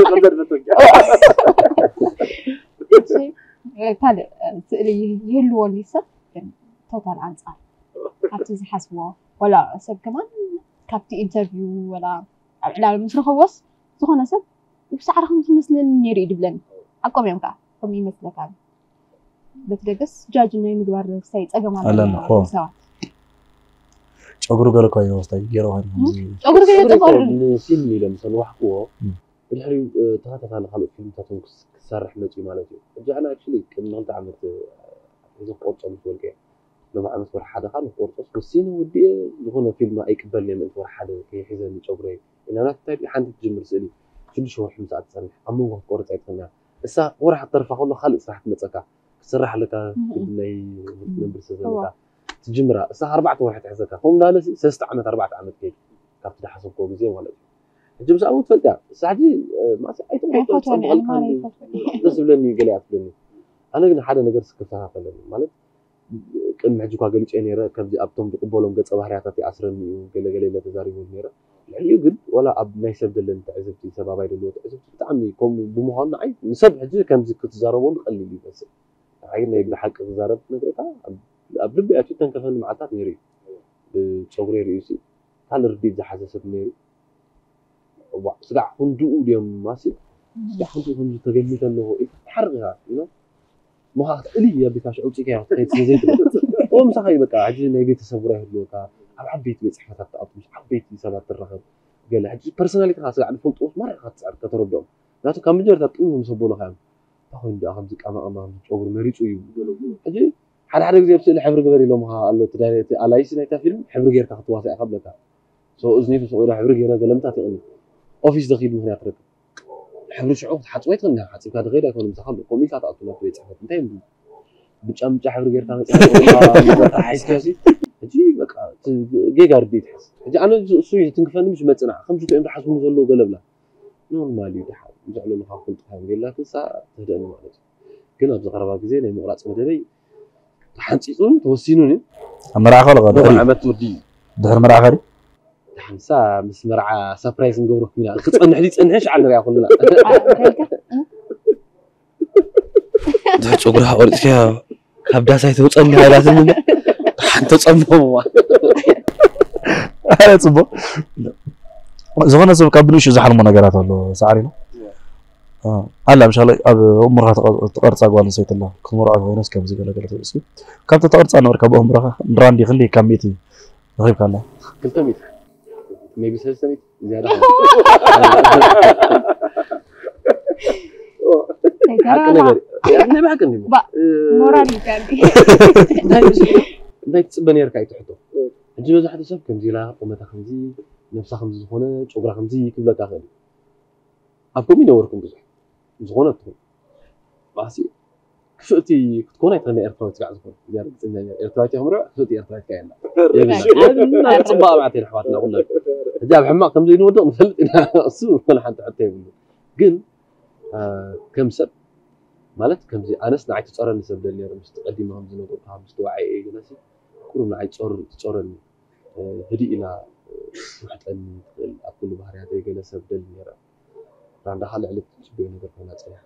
كالي سألي يهلو اللي صار توتال عنصار عبتزي حسبوه ولا سب كمان كابتي انترفيو ولا لا مش رخوص سخنا سب وسعر خمس مثل يريد بلن أقوم يوم كا قوم يمثل كان بتدقس جاج إنه يمدوار سيد أجمع لا سوا أقول قالك أيه وستاي جيروهن أقول كده تقول فيلم لمثلا وحكوه بالحري تهات على خلق فيلم تاتون كسرح مجي مالتي رجعنا أكشلي كنا نلت عملت إذا قرص أو مسؤول كي لما عملت ورا حدا خلنا قرص والسين ودي هنا فيلم أي كبر لي من ورا حدا كي حزن شغري إن أنا كتير حنت تجمر سألي شو اللي شو حمزة تسرح عمو قرص أيتنا السا ورا حترفع خلنا خلص راح تمسكها كسرح لك بدنا نبرس لك تجمرة الساعة أربعة واحد حزتها هم لا لسه سست عمت أربعة عمت كيف كابت ده حسب كوب زين ولا الجمس أول فلتة الساعة دي ما سا أي تمام فوتوني أنا ما لي بس بلني قليات بلني أنا قلنا حدا نقدر سكتها فلني مالك كان محجوك قليش أنا را كم دي أبتم بقبلهم قد صباح رياضتي عصرني وقل قليل لا تزاري والنيرة يعني يقد ولا أب نيسب دلنا تعزبتي سبب هاي دلوت تعزبتي تعمي كم بمهنا عيد نسب حجي كم زي كنت زاربون قليل لي بس عيننا يبدأ حق زارب نقولها قبل بقى أكيد تنكفن معتاد نيري بشغري رئيسي هل رديت زحزة سب نيري وسقع هندو اليوم ماسي سقع هندو هندو تجميت إنه حرقها you know ما هتقلي يا بكاش أو شيء كده تخيل زيت هو مسخي بقى عجل نبي تصوره هدلو كا عبيت بيت حتى تقط مش عبيت بسبب الرغب قال عجل personality خاصة يعني فلت أوس مرة ክትፅዕር ከተረድኦም ናቱ ካብ መጀመርታ ጥዑም ሰቦሎ ካዮም ታኾን ዳ ከምዚ ቃማቃማ ጨጉሩ መሪፁ እዩ ሕጂ ሓደ ሓደ ግዜ ብስእሊ ሕብሪ ገበር ኢሎም ኣሎ ትዳይሬክት ኣላይሲ ናይታ ፊልም ሕብሪ ጌርካ ክትዋስዕ ካብለካ ሶ እዝኒ ፍስቑራ ሕብሪ ጌረ ገለምታት ይቕኒ ኦፊስ ደኺል ምክንያት ረክብ ሕብሪ ሽዑ ክትሓፅቦ ይትኽእልና ሓፂብካ ድኸይድ ኣይኮነ ምሳኻ ኮሚካ ተኣቱ ናቱ ቤት ፅሕፈት እንታይ እምቢ ብጫ ብጫ ሕብሪ ጌርካ መፅሓፍ ሓይስካሲ ሕጂ በቃ ጌጋ ርዲት ሕዝ ሕጂ ኣነ እሱ ትንክፈኒ ምሽ መፅናዕ ከምዚ እዮም ዝሓስብሉ ዘለዎ ገለብላ ኖርማል እዩ ድሓ ዝዕለሉ ካብ ክልጥካ ጌላ ክሳ ትህደአኒ ማለት እዩ ግን ኣብዚ ቀረባ ግዜ ናይ ምቕራፅ መደበይ ተሓንፂፁን ተወሲኑን ኣብ መርዓ ከለቐ ዓመት ወዲ ድሕሪ መርዓ ኸዲ ሓንሳ ምስ መርዓ ሰርፕራይዝ ንገብረኩም ኢና ክፀንሕ ዲ ፀንሕሽ ዓል ንሪኣ ኩልና ድሕሪ ፀጉርካ ቆሪፅካ ካብ ዳሳይ ተውፀኒ ሃይላትን ሓንተ ፀምሞዋ ኣረ ፅቡቅ ዝኾነ ሰብ ካብ ብንእሽቱ ዝሓልሞ ነገራት ኣሎ ሳዕሪና ኣላ ምሻለ ኣብ እምርኻ ተቐርፃ ጓል ኣንስተይቲ ኣላ ክምርዖ ኮይነስ ከምዚ ገለገለ ትብል እስኪ ካብቲ ተቐርፃ ነበርካ ብእምርኻ ንራንዲ ክንደይ ካብ ሚእቲ ረኺብካ ኣላ ክልተ ሚእቲ ሜቢ ሰለስተ ሚእቲ ዝያዳ ናይ ባሕቅኒ ሞራል ይካዲ እንታይ ትፅበ ነርካ እዩ ትሕቶ ሕጂ መብዛሕትኡ ሰብ ከምዚ ኢላ ቁመታ ከምዚ ነብሳ ከምዚ ዝኾነ ጨጉራ ከምዚ ክብለካ ክእል ኣብ ከምኡ ይነበርኩም ብዙሕ ዝኾነ ትኹን ባሲ ክፍእቲ ክትኮን ኣይትኽእልና ኤርትራዊት ጋዕ ዝኾነ ኤርትራዊት የኽምርዕ ክፍእቲ ኤርትራዊት ካ የላ ፅባቐ ባዕተይን ኣሕዋትና ኩለን ሕጂ ኣብ ሕማቕ ከምዚ ንወድቕ ንፈልጥ ኢና እሱ ኮነ ሓንቲ ሕቶ የብሉ ግን ከም ሰብ ማለት ከምዚ ኣነስ ንዓይ ትፀረኒ ሰብ ደል ነይረ ምስ ተቐዲመ ከምዚ ነበርካ ምስ ተዋዓየ እየ ገለሲ ኩሉ ንዓይ ትፀረኒ ህዲእ ኢላ ትውሕጠኒ ትኽእል ኣብ ኩሉ ባህርያተይ ገለ ሰብ ደል ነይረ ራንዳኻ ልዕሊ ትፅበዮ ነገር ኮይና ፀኒሓ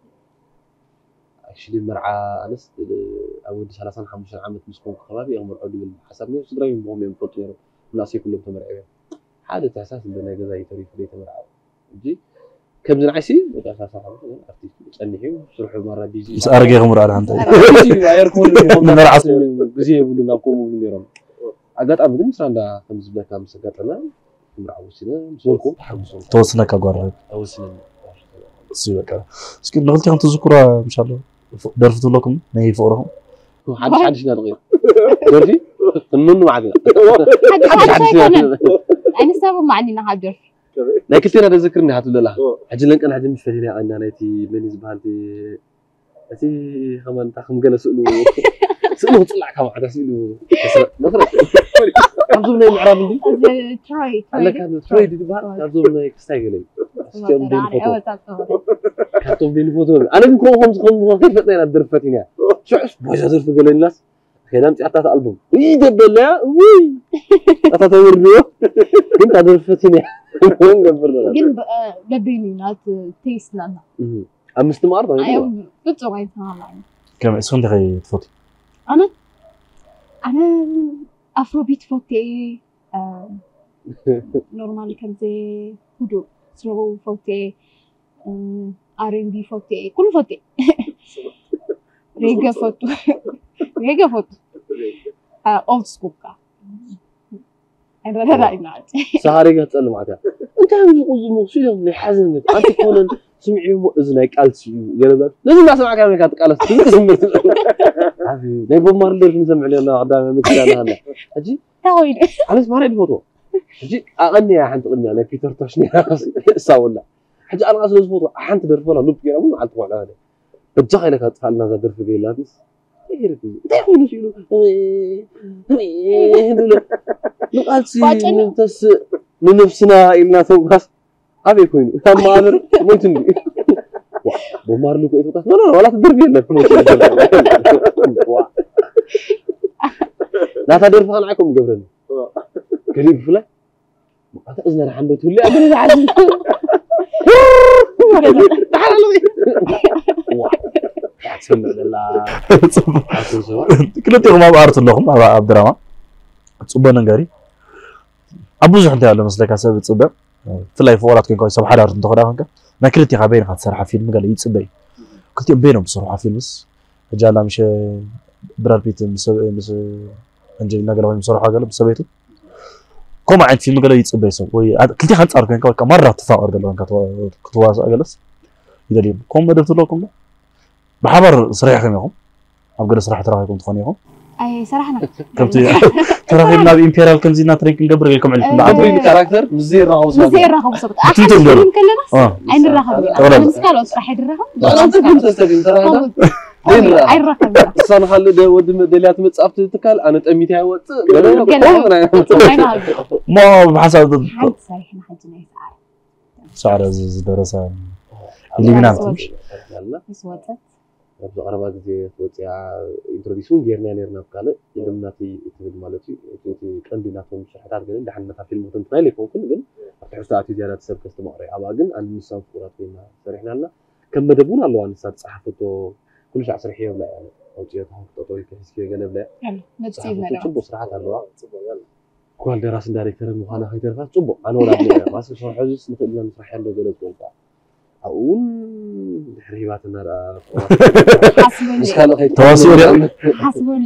ኣክቹሊ መርዓ ኣነስ ኣብ ወዲ ሰላሳን ሓሙሽተን ዓመት ምስ ኮንኩ ከባቢ የኽምርዖ ድብል ሓሳብ ነይሩ ስድራይ ቦም እዮም ይፈልጡ ነይሮም ናእሰይ ኩሎም ተመርዒ እዮም ሓደ ትሕሳስ እንደ ናይ ገዛይ ተሪፉ ዘይተመርዓው እንጂ ከምዚ ንዓይሲ በቃ ሰላሳ ሓሙሽተ ኣርቲስት ፀኒሑ ስርሑ መራ ቢዚ ምስ ኣረገ የኽምርዖ ኣለ ሓንተ ኣየርኮን መርዓ ግዜ የብሉ ናብ ከምኡ ብሉ ነይሮም ኣጋጣሚ ግን ምስ ራንዳ ከምዚ ዝብለካ ምስ ኣጋጠመ ምርዓ ወሲነ ምስ በልኩም ተሓጉሶም ተወስነካ ጓል ተወስነኒ እሱ በቃ እስኪ ንኽልቲኹም ትዝክሯ ምሻሎ ደርፊ ትብለኩም ናይ ፍቕርኹም ሓድሽ ሓድሽ ኢና ተቐይሩ ደርፊ ክንምኑ ማለት ኢና ኣይንሳብ ማዕኒና ካብ ደርፊ ናይ ክልቴና ደዘክርኒ ኢኻ ትብለላ ሕጂ ለንቀን ሕጂ ምስ ፈቲና ቀና ናይቲ መን ዝበሃል እቲ ከመን እንታይ ከምገለ ስእሉ ስእሉ ክፅላዕካ ማዕዳ ስእሉ መክረት ካብዞም ናይ ምዕራብ እንዲ ትሮይ ኣለካ ትሮይ ዝበሃል ካብዞም ናይ ክስታይ ገለ እዩ ካብቶም ደሊ ፎቶ ኣነ ግን ከምኡ ከምዚ ከምዚ ከይፈጥና ኢና ደርፊ ፈቲና ሽዑስ ቦይዛ ደርፊ ገለኒናስ ከይዳ ምፅዓታት ኣልበም ውይ ደበለያ ውይ ኣታ ተወርድዮ ግን ታ ደርፊ ፈቲና نقبرنا ግን ለበይኒ ናት ቴስላና አምስት ማር ነው አይ ፍጹም አይተማማኝ كم اسم اللي غي تفوتي انا انا افروبيت فوتي نورمال كنتي هدو سلو فوتي ار ان بي فوتي كل فوتي ريغا فوتو ريغا فوتو اولد سكول كا انا لا راينات سهاري قتل معك انت قوز مقصود اللي حزن انت كون سمعي اذنك قالتي يلبك لازم اسمعك انا كاتقالس تسمعت عافي ناي بوب مارلر نسمع لنا قدام مكتانا هلا اجي تاويل انا اسمع لي الفوتو اجي اغني يا حنت قدمي انا بيتر توشني ساولا حاجه انا اساس فوتو حنت درفولا لوب كده مو على طول هذا بتجي لك تفعلنا ذا درف جيلاتس يرتي انت يقولوا شيلو نقالسي نتس من نفسنا إلنا توقف أبي كوين كم مالر ممكن بمار لو كوي توقف لا لا ولا تدرب يلا لا تدرب فان عكم جبرني قريب فلا أنت إذن رح نبي تقول لي أبي نعزم تعال لي سمع لله كلتهم ما بعرف لهم عبد الرحمن تصبنا نقاري أبوز حتى على مسلك حسب تصبح تلاقي فورات كين كويس صباح دارت تاخذها هناك ما كلتي خبين خد صراحة فيلم قال يتصبح كنت بينهم بصراحة فيلم بس جانا مش براد بيت مس مس أنجلينا قالوا بصراحة قال بسبيته كم عند في مقالة يتصبي سو وي كنتي خلص أركان كم مرة تفاقر قالوا كتوا كتوا أجلس إذا لي كم بدرت لكم بحبر صريح كم يوم أقول صراحة تراكم تخانيهم أي صراحة كم تي تراكم نبي إمبيريال كم زينا تريك نقبر لكم عندكم بعد عبري كاركتر مزير راهو مزير راهو صبت أحد يمكن لنا عين الرقم بس قالوا راح يدرهم لا تقول تستفيد ترى هذا عين الرقم صار خلي ود مدليات متصابت تكال أنا تأميتي هوت ما بحسب حد صحيح ما حد ما سعر زز درسة اللي بنام بس وقت بس أنا زي وتيا إنتروديسيون جيرنا نيرنا بكالة إذا مناتي تبي مالتي تبي كانديناتهم شحتار كذا ده حنا في المدن تنالي فوق كل جن حساتي زيادة سب كاستماري أباجن أن نسام فورات فينا صريحنا لنا كم بدبون الله أن صار صحفته كل شيء صريحية ولا يعني أو تيا تهم تطوي كهس كي جنب لا نتسيب ملا صبوا صراحة الله كل دراسة دايركتور مخانا هاي دراسة صبوا أنا ولا بني ما سوى شو حجز مثل نصرح له جلد كونفا أقول حريبات النار مش خلوا هاي تواصل حسبوا لي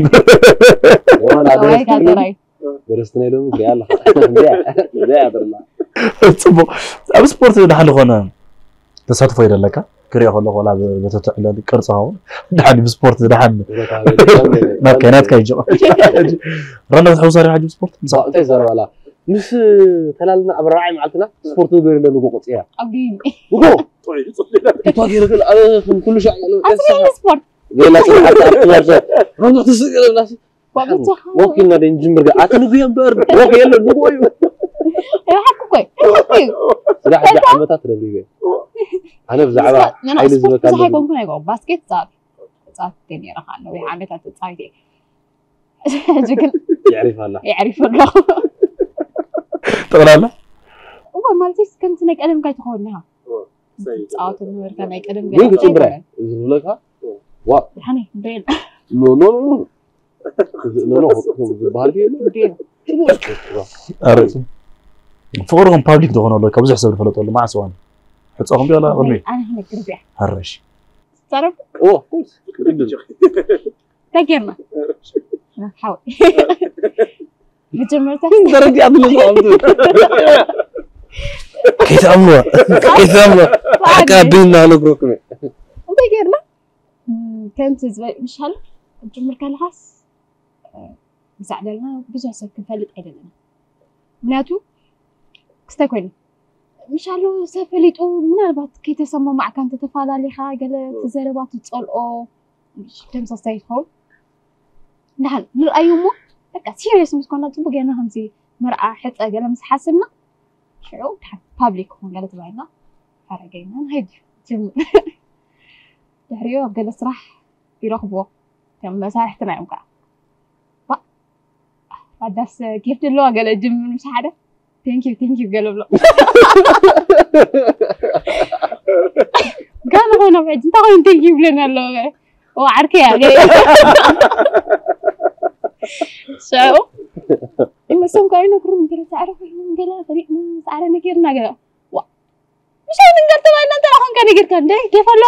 وانا هاي قادرة درستنا لهم يلا لا لا بالله صبوا أبو سبورت ده حلو خنا تصادف إلى لك كريه خلا خلا بتتعلم كرصة هون ده حد بسبورت ده حد ما كانت كيجوا رنا تحوصاري حاجة بسبورت صح تيزر ولا مش تلالنا أبراعي معلتنا سبورت غير اللي نقول قصيا أبين وقو تواجه رجل أنا كل شيء أصلي سبورت لا تسمع رنا تسجل ناس ممكن ندي نجمع أكلوا فيهم برد ممكن يلا نقول يا حكوا كوي لا حاجة عمتها تربيه أنا بزعبها أنا سبورت صحيح ممكن يقول باسكت صار صار تاني راح عنه عمتها تتصايد جكل يعرف الله يعرف الله تقرأ له هو مالتيس كنت نك أنا مقايت خونها صوت النور كان نك أنا مين كنت برا زولكها وا حني بين نو نو نو نو نو باركي بين أرسم فورهم بابليك دهون والله كابوز حساب الفلوت والله ما عسوان حتصاهم بيلا غني أنا هنا كربيع هرش تعرف أوه كويس تاجرنا حاول بتجمرت درجة عبد الله كيف أمله كيف أمله كابيننا لقروكم تاجرنا كانت مش هلا بتجمر كالهاس مساعدنا بزح سكن فلت أيدنا مناتو كستكوني مش على سفليت أو من البعض كي تسمى مع كان تتفاعل لي حاجة تزربات تتصل أو مش تمسك سيفهم نحن نرأيهم لك سيريس مش كنا تبغى أنا همزي مرأة حتى أجل مس حاسمنا شو تحت بابليك هم قالت بعدنا حرقينا هيدي تم تحريو قال صراحة يرغبوا كم مساحة تنعم كا با بعد بس كيف تلو قال الجيم مساعدة thank you thank you قالوا لا قالوا هنا بعد انت هون thank you لنا اللغة وعركي يعني شو إما سوم كأنه كرم كذا تعرف إحنا قلا فريقنا سعرنا كيرنا قلا وا مش هون نقدر تبغى أنت راح كان يقدر كان ده كيف الله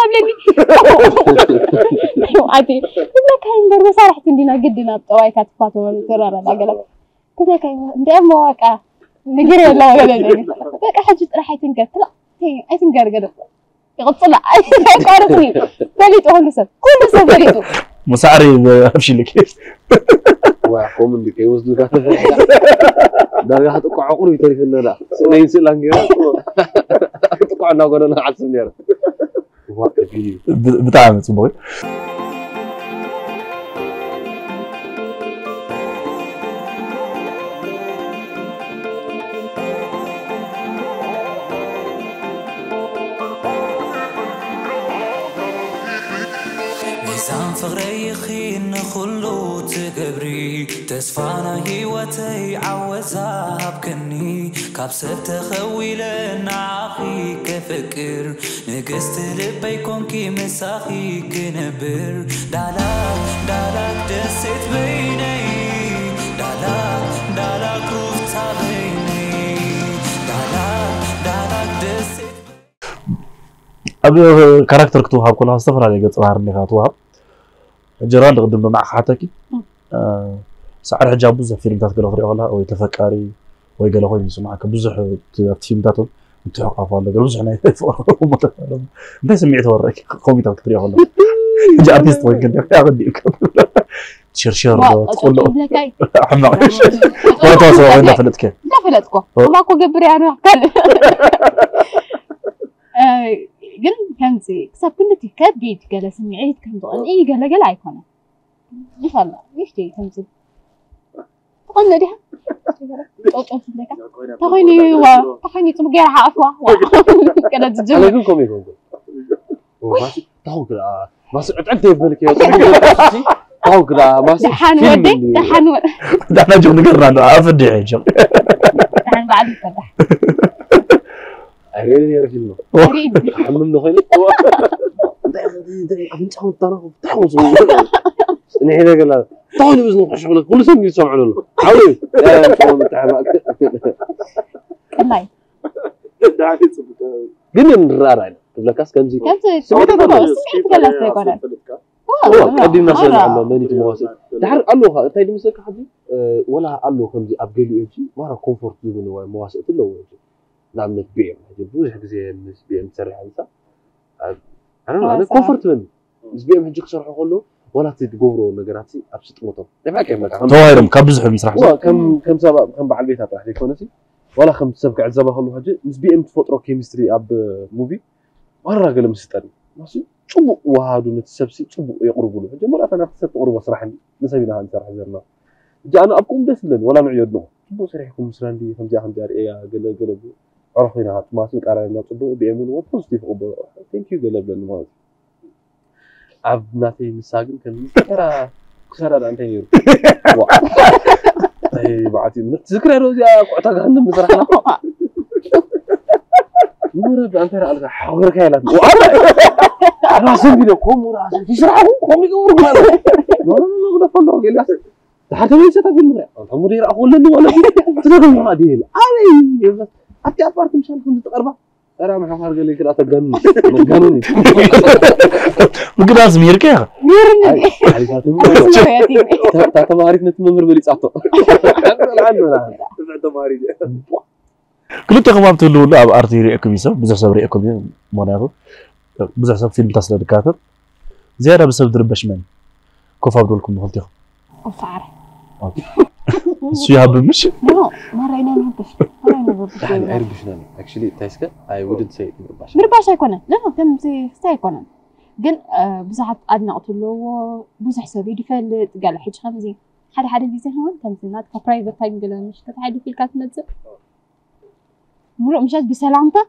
أبلني عادي كنا كان برا صارح تندينا قدنا بتواي كاتفات وترى لا قلا كذا كان ده مواقع نقرأ الله ولا نقرأ بقى حاجة راح يتنقر لا هي يتنقر قدر يغطلع كارثي فريق هون لسه كل لسه فريق مسعري أمشي لك وقوم اللي كيوز لك ده راح تقع عقري تاريخ النار سنين سلانجي تقع ناقرنا على السنير واقفي بتعمل تبغي ميزان فغري خين خلو تقبري تسفانا هيوتي عوزها بكني كابسب تخويلنا عاخي كفكر نقست لبي كونكي مساخي كنبر دالاك دالاك دست بيني دالاك دالاك روفتا بيني دالاك دالاك دست أبي كاركتر كتوها كلها استفر على قط ظهر اللي خاتوها جيران قدم له مع حاتكي سعر حجاب بزح فيلم تذكر أخرى ولا أو يتفكري ወይ ገለ ኮይኑ ስማዓካ ብዙሕ ቲምታቶም እንትሕቋፍ ኣሎ ገለ ብዙሕ ናይ ፍቅሮም ተፈለም እንታይ ስምዒት ወረክ ኮሚታ ክትሪኦ ከሎ እንጂ አርቲስት ወይ ግን ያገዲك شرشر تقول له حماقش ولا توصل ولا فلتك لا فلتكو ما كو قبري انا قال قل كنزي كسب كنتي كبيت قال سمعيت كنت اي قال قال ايكون ان شاء الله يشتي كنزي قلنا دي تخيني وا تخيني تبقى راح افوا كانت تجمع عليكم يكون وماشي تاخذ بس عدت بالك يا أو كذا ما دحان ودي دحان ودي دحان جو نقرنا له أفدي عيشة دحان بعد فتح أريد يا رجل أريد حملنا خير ده ده أنت هم طرف تحوز نحن قال طول بس نخش على كل سنة يسمع له حاول لا فهم تعال الله ده عادي قلنا من الرارع قبل كاس كان زي كان زي سمعت كلا استيقظنا قديم ناس عندنا ماني تمواسط دحر الله انت اللي مسك حدي ولا الله خمسي ابجلي اجي مره كومفورت من واي مواسط له نعمل بيع بوز حق زي الناس بيع مسرح انت انا انا كومفورت من بيع حق شرح كله ولا تتغبروا نغراتي ابسط موتو دفع كيف لك تويرم كبزح مسرح كم كم سبب كم بعد البيت راح يكونسي ولا خمس سبق عزبه كله حاجه مس بيع تفطروا كيمستري اب موفي مره قال مستري ماشي صبوا وهادو نتسبسي صبوا يقربوا له جمره انا حسيت قرب صراحه نسبينا نسرح زرنا جانا ابكم بس لن ولا نعيد له صبوا صريحكم مسراندي خمسه خمسه يا قل قلب عرفينا ما سنقرانا صبوا بيعملوا بوزيتيف اوبر ثانك يو قلب لنا ما ابناتي مساجن كان ترى كسر انت يرو اي بعتي متذكر يا قعتا غنم مسرحنا مرة أنت رأيك حاضر كيلات وأنا أنا سنبي لكم وراسي تسرعوا كم يقولوا ما لا لا لا لا فلو قال لي حتى ما يصير في المرة أنت مدير أقول له ولا تدخل مع ديل أنا أنت أبارت مشان خمسة أربعة أنا ما حفر قال لي كده تجنن تجنني ممكن لازم يركع ميرني على فاتم تعرف ما عرفت نتممر بلي صعطه عنه لا بعد ما عرفت كل تقوم تقولوا لا أرتي رأيكم يسوي بزح سب رأيكم ما نعرف بزح سب فيلم تصل الكاتب زيادة بسبب دربش من كيف أقولكم مخلتيه وفعر شو هذا مش no ما رأينا نربش ما رأينا نربش يعني أربش نان actually تايسكا I wouldn't say نربش نربش هيكونه لا كم زي سيكونه قل بزحت أدنى قتله بزح سبي دفعل قال حج خمسين حدا حدا دي هون كم زينات كبرايفت تايم قال مش تتعدي في الكات نزل مرة مشات بسلامته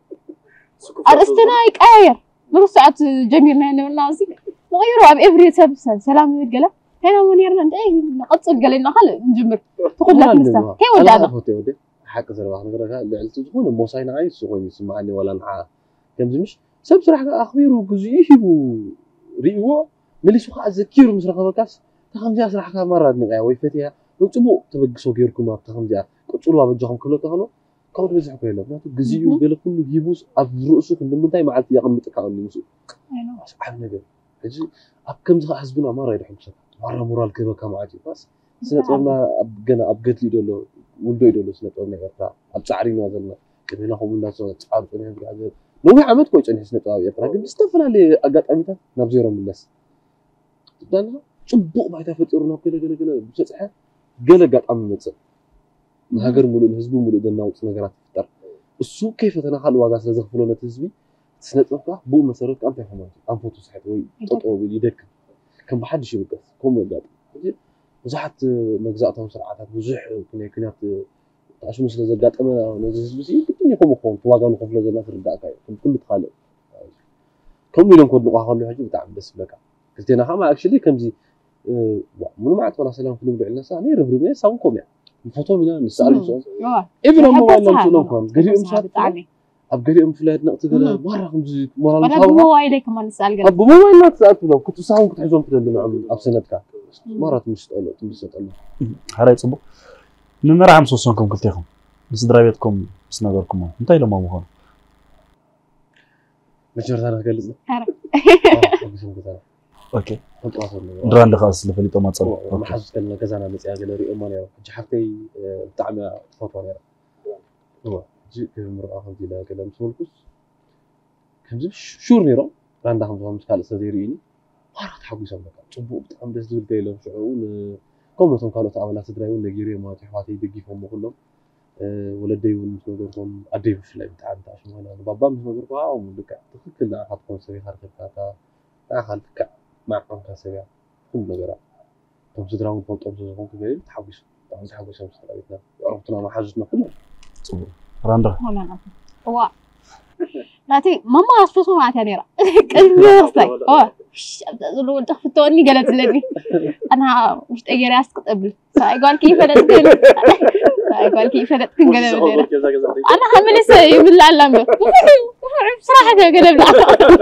أرستنايك أير مرة ساعات جميلنا أنا والنازي نغيروا أب إفري سبسة سلام يتقلا هنا منيرنا أنت إيه نقص القليل نخل نجمر تقول لك نسا كيف ولا أنا هوتي ودي حق زربا نقرأها لعلت تكون موساين عايز سوين يسمعني ولا نحا كم زمش سب صراحة أخبيرو جزئيه ريوه ملي سوق أذكره مش رقم كاس تخمجة صراحة مرة نقيا ويفتيها وتبو تبقى صغيركم ما تخمجة كتقولوا بجهم كله كهلو كود بزح كله ناتو جزيو قال كله يبوس أبرؤسه كنا من تايم عالتي يقمت كأني مسؤول أنا نجى هجي أبكم زخ حسبنا مرة يرحم شك مرة مرال كذا كم عادي بس سنة ما أبجنا أبجت لي دولو ولدو يدولو سنة ما يقرأ أبتعري ما زلنا كنا هم الناس تعرف أنا هم قاعدين لو عملت كويس أنا سنة ما يقرأ لكن استفلا لي أجت أميتها نبزيرهم من الناس تبدأنا شبوق بعدها فتورنا كذا كذا كذا بسرعة قال جت أميتها هاجر مولو الحزب مولو دنا وصنعات تر السوق كيف تناخل واقع سلزخفلونا تزبي سنة وقع بو مسارك أنت حماس أم فوتو صحيح وي تطو بيدك كم بحدش يبقى كم يقعد وزحت مجزاتهم سرعات وزح كنا كنا عشان مش لزقات أما نزل بس يمكن يكون مخون واقع نخفل زنا في الدقة كم كل تخالف كم يوم كنا واقع له حاجة بتعب بس بك قلت أنا هم actually كم زي منو معك ولا سلام في نبدأ الناس أنا ربري ساوكم يعني الفوتو منا نسأل سؤال إبن الموبايل نمسلهم كان قريب مشات أبقريب مفلات نقطة قال مرة خمسة مرة ولا بموبايلي كمان نسأل قال بموبايل لا تسأل لهم كنت ساهم كنت حزون كده اللي عم أبسنتك مرة تمشي تقول له تمشي تقول له هراي صبوا من مرة عم صوصونكم قلت لكم بس درابيتكم بس نقولكم انتي لما مو هون مش جرت أنا قلت هرا اوكي خلطات دران خاص لفليتو ما تصل ما حاسس كان كذا انا مصيا قال ريو ما نيرو حج حفتي بتاع فوتو نيرو هو جي كمرأة خمسة لا كلام سولكس كم شور نيرو راندا خمسة خمسة قال سديريني مرات حقي سمك صبو بتاع دز دول كيلو شعون كومتهم قالوا تعالوا تدرايون نيجيريا ما تحواتي دقيفهم كلهم ولدي ونس نقولهم أدي في اللعب تعب تعش مهنا بابا مش نقول واو مدك كل حطهم سوي خارج كذا أخذ ك معهم كسبيع كل نجرا توم تدراون توم توم تدراون كبير تحوش تعال تحوش مش تلاقينا عرفتنا ما حاجتنا كلنا راندا هلا هو لاتي ماما أصفصوا مع تانيرا كذا أصلاً أوه لو تخفتوني قالت لي أنا مش أجي راسك قبل فأقول كيف أنا تقول فأقول كيف أنا تقول أنا حمل سيء بالعلم بصراحة قلب لا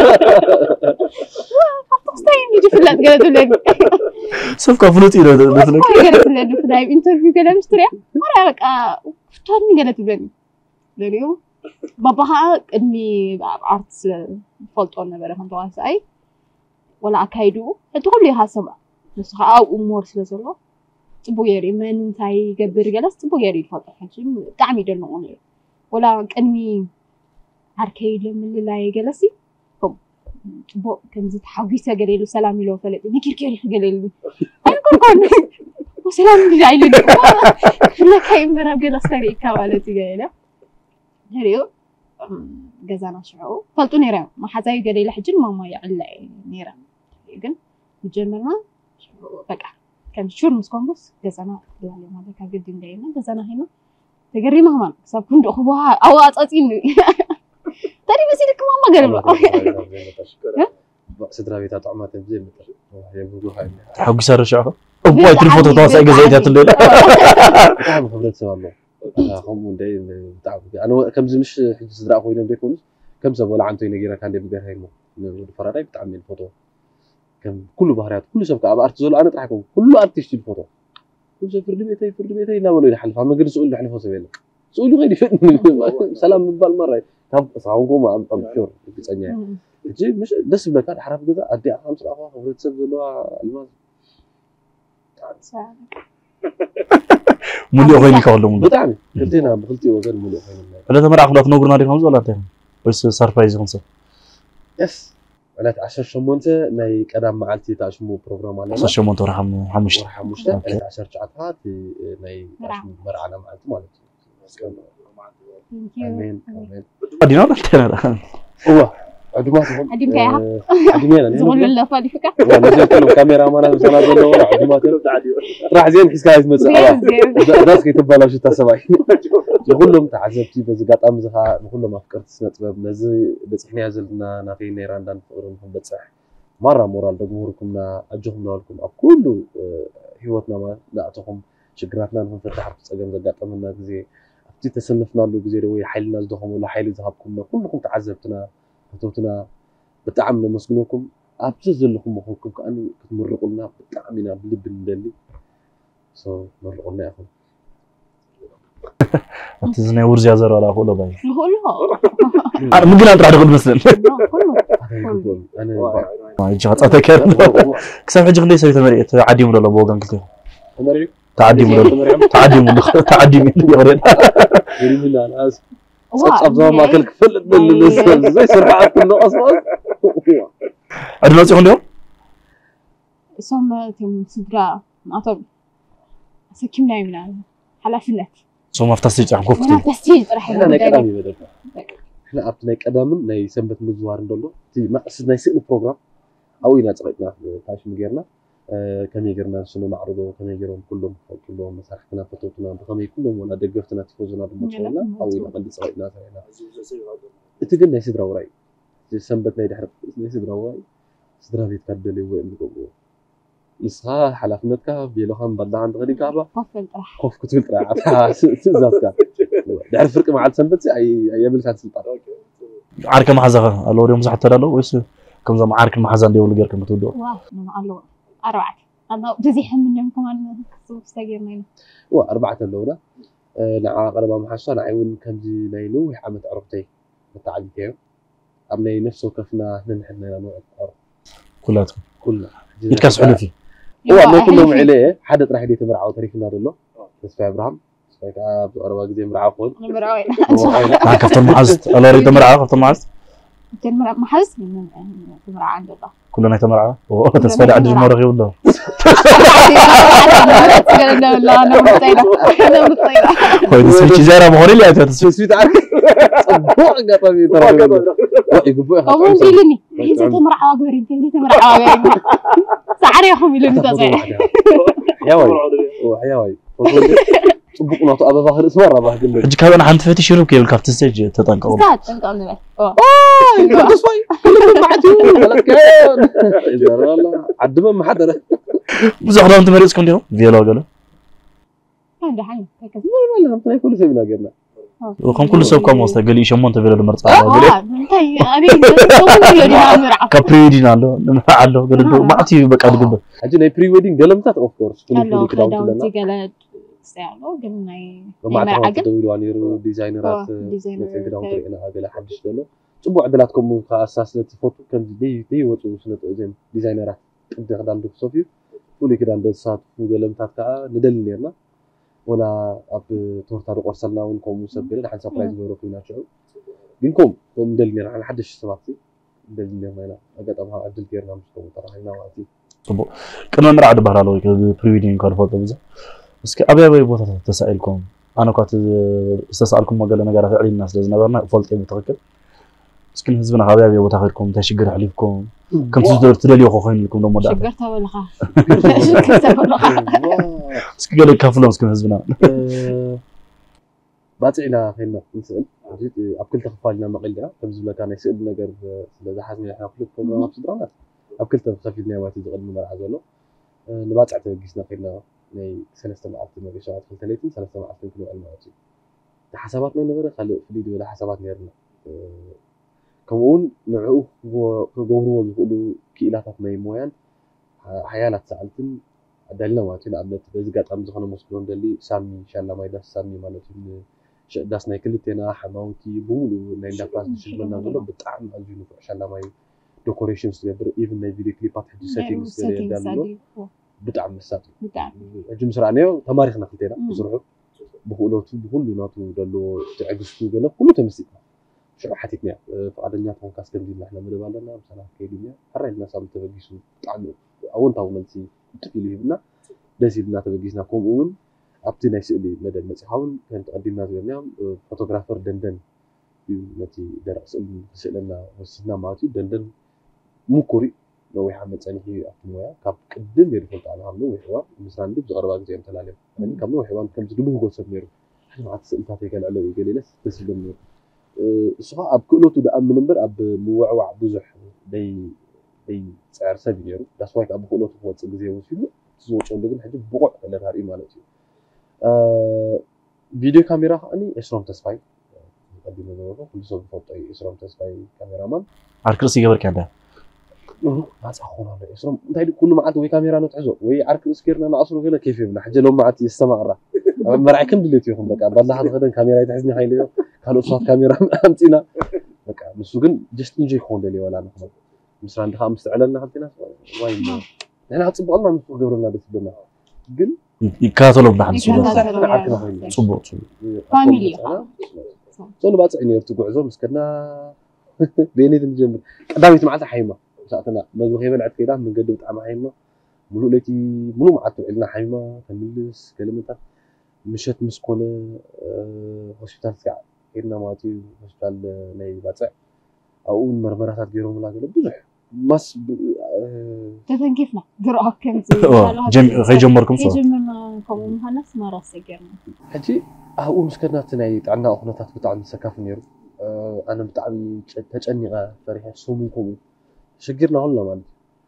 فاستين يجي في اللات قالت لي صفقة فلوتي لا مثلك قالت لي في دايم انترفيو كده مشتري مرة بقى فتوني قالت لي ليو باباها إني أرتس فلتون نبره هم تواسعي ولا أكيدو تقول لي هالسبب بس أو أمور سلسلة تبغيري من تاي قبر جلس تبغيري الفترة حجم تعمي دلنوني ولا كأني عركيد من اللي لا يجلسي كم تبغى كم زت حقيسة قليل وسلام له فلت نكير كير قليل أنا كل كل وسلام جايلي كنا كاين مرة جلس تري كوالتي جايلة هريو جزانا شعو فلتو نيران ما حزاي قليل حجم ماما يعلق نيران يمكن مجمرنا بقى كان شور مسكون بس جزانا يعني ما ذاك جد دايما جزانا هنا تجري مهما سب كنت أخوها أو أتأتيني تاني بس لك ماما قرب سدرا بيتا طعمات بزي متر هي بقول هاي حق سر شعره أبوي تلفوت تواصل جزايتها الليل أنا خبرت سوا الله أنا هم داي تعب أنا كم زمش سدرا أخوينا بيكون كم زبون عنتي نجينا كان دبي هاي مو فراداي بتعمل فوتو كم كل بهارات كل شيء كأب أرتزول أنا تحكم كل أرتيش الفوتو كل شيء فرد بيتي فرد بيتي لا ولا يحلف عم قدر سؤال يحلف وسبيله سؤال غير يفهم سلام من بالمرة طب صعوبة عم عم شور بتسألني تجي مش بس بلا كان حرف كذا أدي خمسة أخوة خبرت سب له الماز مليء غيري كلهم بتعمل قلتينا بقولتي وغير مليء ولا تمر أخلاق نقولنا دي خمسة ولا تهم بس سربرايز خمسة يس أنا عشر شمونته ناي كلام معلتي تاشمو برنامج على عشر شمونته رحم حمشت حمشت أنا عشر شعات ناي تاشمو مرعنا معلتي مالتي آمين آمين أدينا ولا تنا هو عدوماتهم عديم كيها عديمين زغل الله فادي فكا وانا جبت له كاميرا ما سنه له عدوماتهم راح زين حس كايز مسا داس كيتبالا شو تسمعي يقولهم تعذبتي بس قطعم زها كلهم افكار سنه طباب نزي بصحني يزلنا نافي نيراندان فقرهم بصح مره مورال دغوركمنا اجهم لكم كله هيوتنا ما لاعتهم شجراتنا نفتح صقم زقاطمنا غزي افتي تسلفنا له غزي دوي حيلنا زدهم ولا حيل زهبكم كلكم تعذبتنا توتنا بتعامل مسكنكم أبتز لكم مخكم كأني كتمرقنا بتعاملنا بلب ندلي سو مرقنا أخو أبتزنا ورجع زر ولا أخو لا باي لا أنا ممكن أطلع أقول مثلا كله أنا ما يجي أتذكر كسر حاجة ليس يتمرق تعدي ولا بوغان كده تمرق تعدي ولا تعدي ولا تعدي من يورين يريد أنا أس أبزار ما كل كفل زي سرعة كله أصلا أدنى سيكون اليوم سوم تم سدرا ما طب سكيمنا يمنا حلافنات سو ما فتستيج عم كفتي ما تستيج راح إحنا نكدامي بدل إحنا أبتنا كدامن ناي سنبت مزوار ندلو تي ما أصدنا يسقن البروجرام أو يناتقيتنا تاش مجرنا كم يجرنا شنو معروضه كم يجرون كلهم كلهم مساحتنا فطوتنا بخمي كلهم ولا دقفتنا تفوزنا بالمطولنا أو ينقل صغيرنا سرينا تقول ناس دراوراي سنبتنا يدحرق ناس دراوراي سدرا بيت كدلي وين بقول إصها حلفنتك بيلوهم بدل عند غريب كعبة قفل راح خوف كتبت راعة تزازك ده فرق مع السنبت أي أيام اللي كانت سلطان عارك محزقة الأول يوم صح ترى له ويس كم زمان عارك المحزن دي ولا غير كم تودو واو أنا الله أربعة أنا بزيح منهم كمان سوف استجيرنا وأربعة اللونة نع قربا محشان عيون كم زي نيلو يحمد عرفتي متعدي كيف أمني نفسه كفنا نحن نوع الأرض كلاتكم كلنا يتكاس حلفي هو ما كلهم عليه حدا طرح دي تمرعوا تاريخنا دلو تسفى ابراهيم تسفى كعب اربع جدي مرعوا كون مرعوا ها كفتم معزت الله ريت مرعوا كفتم معزت تمرع محس من تمرع عند الله كلنا تمرعوا او تسفى عند المره ولا لا لا انا مطيره انا مطيره هو تسفي جاره مهوري لي تسفي تعرف بوع قطبي ترى يقبوا هو يقولني انت تمرع غير انت تمرع غير سعريهم يلون تصعي يا وي ويا وي طبق نقطه ابا باخر اسمه راه قال حج كان انا حنت فتش شنو كيل كابت ستيج تطنقوا لا تنقل نبل اه تصوي كل ما حد كان اذا والله عدم ما حدا بزح دام تمريسكم ديو فيلو قالوا هذا حي هيك ولا طلع كل شيء بلا قلنا وكم كل سو كم وسط قال لي شمون تفيلو المرص اه انتي انا سوي لي مرعى كابري دينالو نمعلو قالوا بعتي بقى تقبل اجي بري ويدنج قلمتات اوف كورس كل كل كده تي قالت سالو قلنا مرعى دويلو انيرو ديزاينرات مثل كده انا قال حدش له صبوا عدلاتكم كاساس لتفوتو كان دي دي وتو سنه زين ديزاينرات قد خدام دو صوفيو فولي كده عند الساعه قلمتات كا ندل ليرنا ولا اب تورتا قرصنا ونكم مسبل حد سبرايز غيرو فينا شو بينكم قوم دلني على حدش سباتي دلني ماينا اقطعها عدل غيرنا مش ترى هنا وقتي طب كنا مرعى دبرالو بريويدين كان فوتو بزا بس ابي ابي بوتا تسائلكم انا كنت استسالكم ما قال نغارات علي الناس لازم نبرنا فولت بتركب بس كن حزبنا ابي ابي بوتا خيركم تشجر عليكم كنت تقدر تدليو خو خين لكم دمو دابا شجرتها ولا خا شجرتها ولا خا بس قال لك كفلون كن حزبنا باطينا خينا نسال جيت ابكل تخفالنا مقليا كم كان يسال نجر سلا حزمي احنا كل بروجرام صدرنا ابكل تخفيلنا وقت يقدم مرعى زلو نباطع تبغيسنا خينا ني ثلاثه معلت مغيشات في ثلاثين ثلاثه معلت كيلو الماوتي حساباتنا نبر خلي فليد ولا حسابات نيرنا كمون نعو وغورو زقلو كيلاتات ماي مويان حيالات سالتن دلنا واتين عبلت بزقاطام زخونه مسكون دلي سامي ان شاء الله ما يدس سامي مالتي داسنا كلتنا حماوتي بولو ناي لاكلاس دشلنا زلو بطعم ازينو ان شاء الله ما ديكوريشنز يبر ايفن ناي فيديو كليبات حدي سيتينجز دلو بطعم مسات بطعم اجي مسرانيو تماريخنا خلتينا بزرحو بقولوتو بكل ناتو دلو تعجزتو دلو كله تمسك شو حتيتنا فقدنا تكون كاس كندينا احنا مدبالنا مثلا كيدنا حرينا سام تبغيسو طعم اون تاو منسي تفيلي بنا دزيلنا تبغيسنا كومون ابتي ناي سيلي مدن مصحاون كانت قدمنا زينا فوتوغرافر دندن يمتي درس سيلنا وسنا ماتي دندن مكوري لو يحمد ثاني هي اكمويا كاب قدم يرفض على هم لو يحوار مسراندي بزقربا غزي امتلالم يعني كم لو يحوار كم زدلو غوسب ميرو احنا عاد سلطاتي قال على قليلس تسلم ميرو سخا اب كلوتو دا ام نمبر اب موعوع بزح دي دي صار سبيرو داس وايك اب كلوتو وص غزي وسيلو زوچو لكن حجي بقع على هاري مالتي ا فيديو كاميرا اني اسرام تسفاي قديم نورو كل سو فوتو اسرام تسفاي كاميرامان عركرسي يغبر كاندا ما صحونا على اسرام انت كل ما عاد وي كاميرا نتعزو وي عركرس كيرنا ناصرو غير كيف يبنا حجي لو ما عاد يستمر مرعكم دليتيهم بقى بالله حد غدن كاميرا يتحزني حيليو قالوا صوت كاميرا امتينا بقى مسو كن جست انجي يكون دلي ولا نخمل مسران دخا مستعلنا حتينا واي ما احنا حصب الله نسو غبرنا بس بنا كن يكاتلو بحال صبو صبو فاميلي صونو باصعيني يرتقعزو مسكنا بيني تنجمر قداميت معلت حيمه ساعتنا مغو هيبل عد كيدا من قد بتاع حيمه ملو ليتي ملو معت علنا حيمه تملس كلمتها مشت مسكونه هوسبيتال ساعه إرنا ماتي هوسبيتال ناي باصع او مرمرات غيرهم لا قال بزح مس تفنكفنا قراء كم زي جم غي جمركم صح جمرنا كم هنس ما راس يقرنا حجي او مسكنا تناي عندنا اخناتات بتاع سكاف نيرو انا بتاعي تجنيغه فريحه سومكم شجرنا هلا مالتي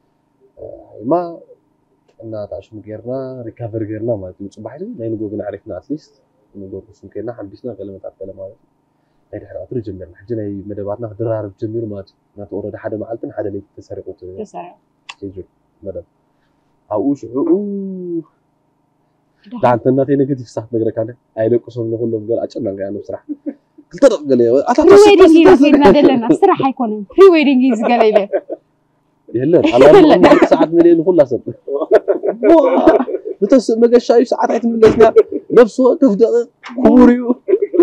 ما انا تعش مغيرنا ريكفر غيرنا مالتي صباحي ناي نغو غن عرفنا اتليست نغو سمكنا حبسنا قلمت على مالتي هيدا حراتر جمرنا حجي ناي مدباتنا درارب جمير مالتي نات اوريدي حدا معلتن حدا لي تسرقوت تسرق يجي مدب اوش او دانت ناتي نيجاتيف صح نغرك انا ايلقصهم كلهم قال اچنا انا بصراحه كلترق قال اتاتس ويدنج يزينا دلنا صراحه يكون بري ويدنج يز قال لي يلا على أربع ساعات مليون كلها سب بتس مجا شاي ساعات عتملسنا نفسه تفضل كوريو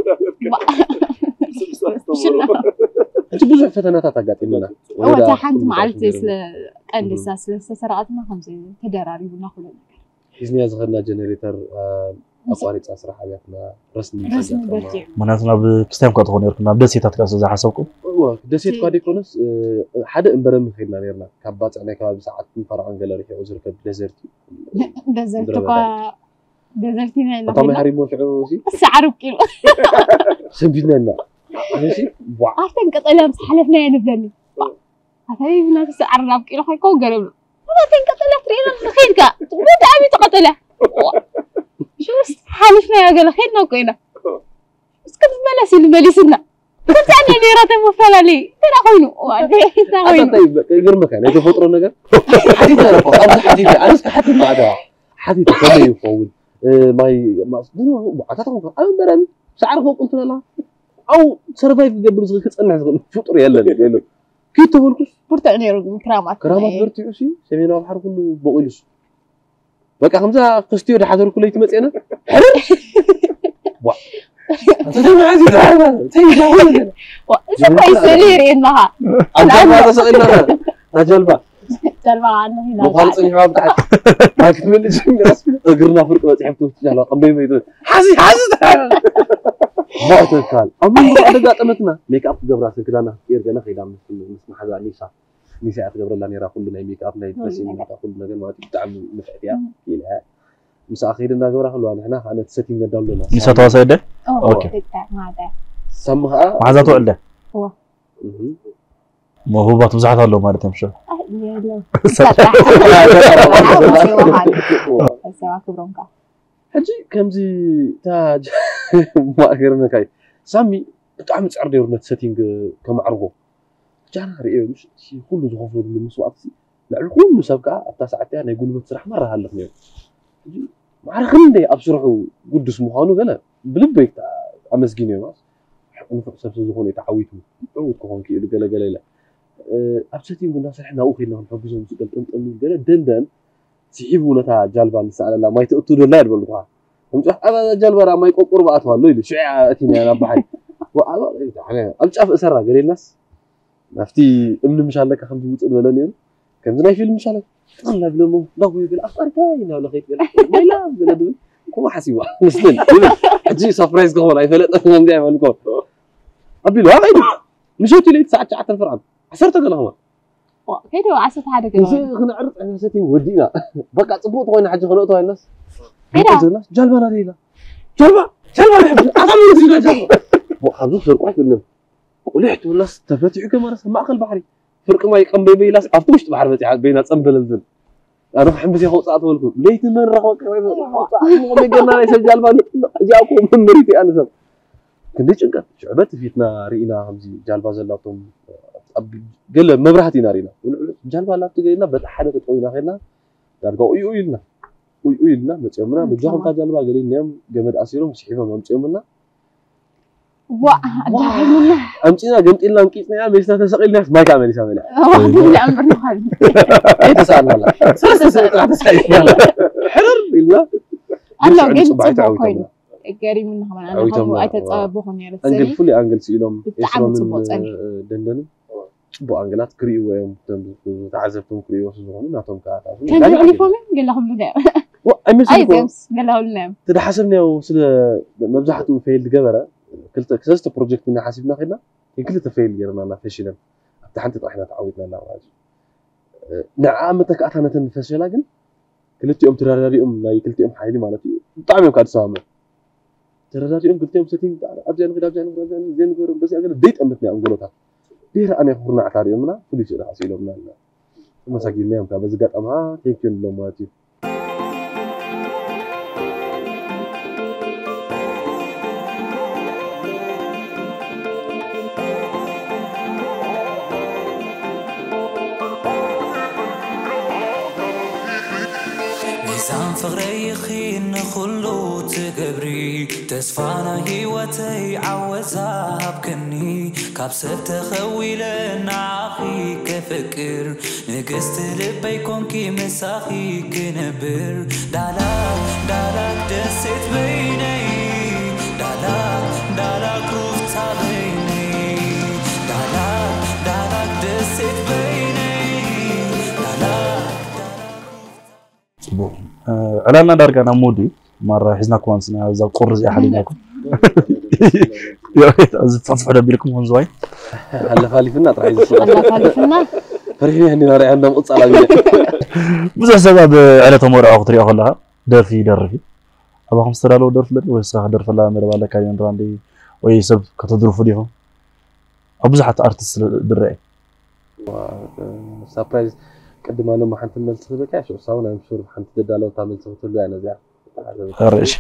أنت بوزع فتنات تاقات إننا هو تحنت معلتي سل قال لسه سل سرعتنا خمسة تدراري بناخذ حزني أصغرنا جنريتر أقارب أسرع حاجاتنا رسمي رسمي مناسنا بكستيم كات هون يركنا بدسيتات كاس إذا حسبكم هو دسيت قادي كونس حدا إمبرم خيرنا نيرنا كابات أنا كاب ساعات نفرع عن جالري أوزر كاب ديزرتي ديزرت كا ديزرتي نحن طبعا هاري مو فعله شيء سعر بكيلو سبينا لنا ماشي وا أحسن قطلة حلفنا يا نبلني هاي بنات سعر بكيلو خي كون قرب ما تنقطلة ترينا خيرك مو تعبي تقطلة شو حلفنا يا قال خيرنا وكينا بس كيف ملاسي المليسنا كنت أنا نيرة مفعلة لي ترى خينو وعدي أصلا طيب غير مكان إذا فطروا نجا حديث أنا فوق أنا حديث أنا حديث بعدها حديث كم يفوض ما ما دونه عتاتهم أنا برامي سعر فوق قلت له أو سرفايف قبل صغير كتصنع صغير فطر يلا اللي قالوا كي تقول برتع نيرو كرامات كرامات برتع شيء سمينا الحر كله بقولش بقى خمسة قستي وده حضر كله يتمت أنا حلو وا أنت ما عايز تعمل تيجي ولا شو كويس سرير إنها أنت ما تسألنا نجلبا جلبا عنه هنا مو خالص إني ما بتاعك ما كمل شيء بس أقرنا فرق ما تحبوا تجعلوا قبل ما يدور حاسي حاسي ما تقال أمي بعد قات أمتنا ميك أب قبل راسك كذا أنا يرجعنا خيدام نسمع هذا نيسا نيسا قبل لا نرى كل ميك أب نيت بس إني كل نجار ما تعمل نفعتها كلها مس أخيرا قبل خلوا إحنا أنا تسيتين قدامنا نيسا تواصل ده أوكي ما ده سمها مع ذاته علده هو موهوبات بزحت الله ما رتمشى يلا سواك برونكا حجي كمزي تاج ما أخيرا كاي سامي تعمل سعر ديورنا تسيتين كما عرضه جانا رأيه مش شيء كله زخوفه من المسوات لا الكل مسابقة التاسعة أنا يقول بتسرح مرة هالخنيو ما عارف خندي أبصرحه قدس مخانو قال بلبيك أمسكيني ناس نفق سبسة زخون يتعويتهم عود كهون كي قال قال لا أبسطين قلنا إحنا أخينا نحبسهم سكت أنت أنت قال دندن سيحبونا تا جالبان سأل الله ما يتقطوا دولار بالقها هم صح أنا جالبان ما يكون قرب أطفال ليلة شعاع أتيني أنا بحي وأنا يعني ألش أف أسرع قال الناس نفتي أمن مش عليك خمسة وتسعين ولا نيم كم زنا فيلم مش عليك الله بلومه لا هو يقول أفكار كاينة ولا خير ما لا ولا دول كم حسيبه مسلم حجي سفرايز قهوة لا يفلت أنا ندعي مالكم أبي له هاي مش قلت لي ساعة ساعة الفرعان عصرت قال هو كده عصرت هذا كده خنا عرض أنا ستين ودينا بقى صبوت وين حاجة خلوته هاي الناس كده الناس جلبنا ليلا جلبة جلبة أعطاني جلبة وخذوه فرق واحد منهم ولحت والناس تفتحوا كمان ما أخل بحري فرق ما يقام بي لاس عرفتوش بحر بتاع بينات صنبل الزل أنا بحب زي خوص أطول لكم ليت من رخوا كمان خوص مو مجننا يسجل ما جاكم من مريتي أنا سب كندي شنكت شعبت فيتنا رينا همزي جالبا زلاتهم قال مبرحتي نارينا جالبا لا تجينا بتحدث تقولنا خيرنا ترجعوا أي أي لنا أي أي لنا بتجمعنا بتجاهم تجالبا قالين نيم جمد أسيرهم سحيفة ما بتجمعنا واه ده أمشينا قمت إلا نكيسنا مش نتسأل ناس ما كان يسمع لا واحد اللي أمر نخل إيه تسأل لا تسأل تسأل يلا حرر إلا أنا قلت سبوكين الجاري منهم أنا هم أتتصابهم يا رسالة أنجل فلي أنجل سيلهم تعمل سبوت دندن سبو أنجلات كريو ويوم تعذبتهم كريو وسزهم ناتهم كات كان يقولي فمن قال لهم ننام أي جيمس قال لهم ننام تدا حسبنا وسل مبزحته فيل جبرة كلت كسست بروجكت إننا حاسبنا خدنا يمكن تفيل جرنا أنا فشلنا امتحنت إحنا تعودنا لا واجد نعمتك أثناء الفشل لكن كلت يوم ترى رأي أم لا كلت يوم حيلي مالتي طعمي وكاد سامع ترى رأي أم كلت يوم ستين أبجان غير أبجان غير أبجان زين غير بس أقول ديت أمتني أم قلتها ليه أنا خورنا عتاري أمنا كل شيء راح أسيله منا مساكين نيم كابز قط أمها تيجون لو ماتي ميزان فغري خين خلو تقبري تسفانا هيوتي عوزها بكني كابسب تخوي لنا عقي كفكر نقر تقست لبي كونكي مساخي كنبر دالاك دالاك دست بيني دالاك دالاك روفتا بيني دالاك دالاك دست بيني دالاك صبوح على درجة أنا مودي مرة حزنا كوانسنا إذا قرز أحديناكم يا ريت أزفف على بيلكم هون زواي هلا فالي فينا ترى عايز الله فالي فينا فرحين هني ناري عندنا مقص على بيه بزح سبب على تمر أو طريقة لها درفي درفي أبا خمسة رالو درف لدي ويسا درف لها مرة بالك كاين راندي ويسب كتدرف ديهم أبزح حتى أرتس درعي سابرايز قد ما لما حنت ملت بك ايش وصاونا مشور حنت دالو تعمل صوت له انا زي خرج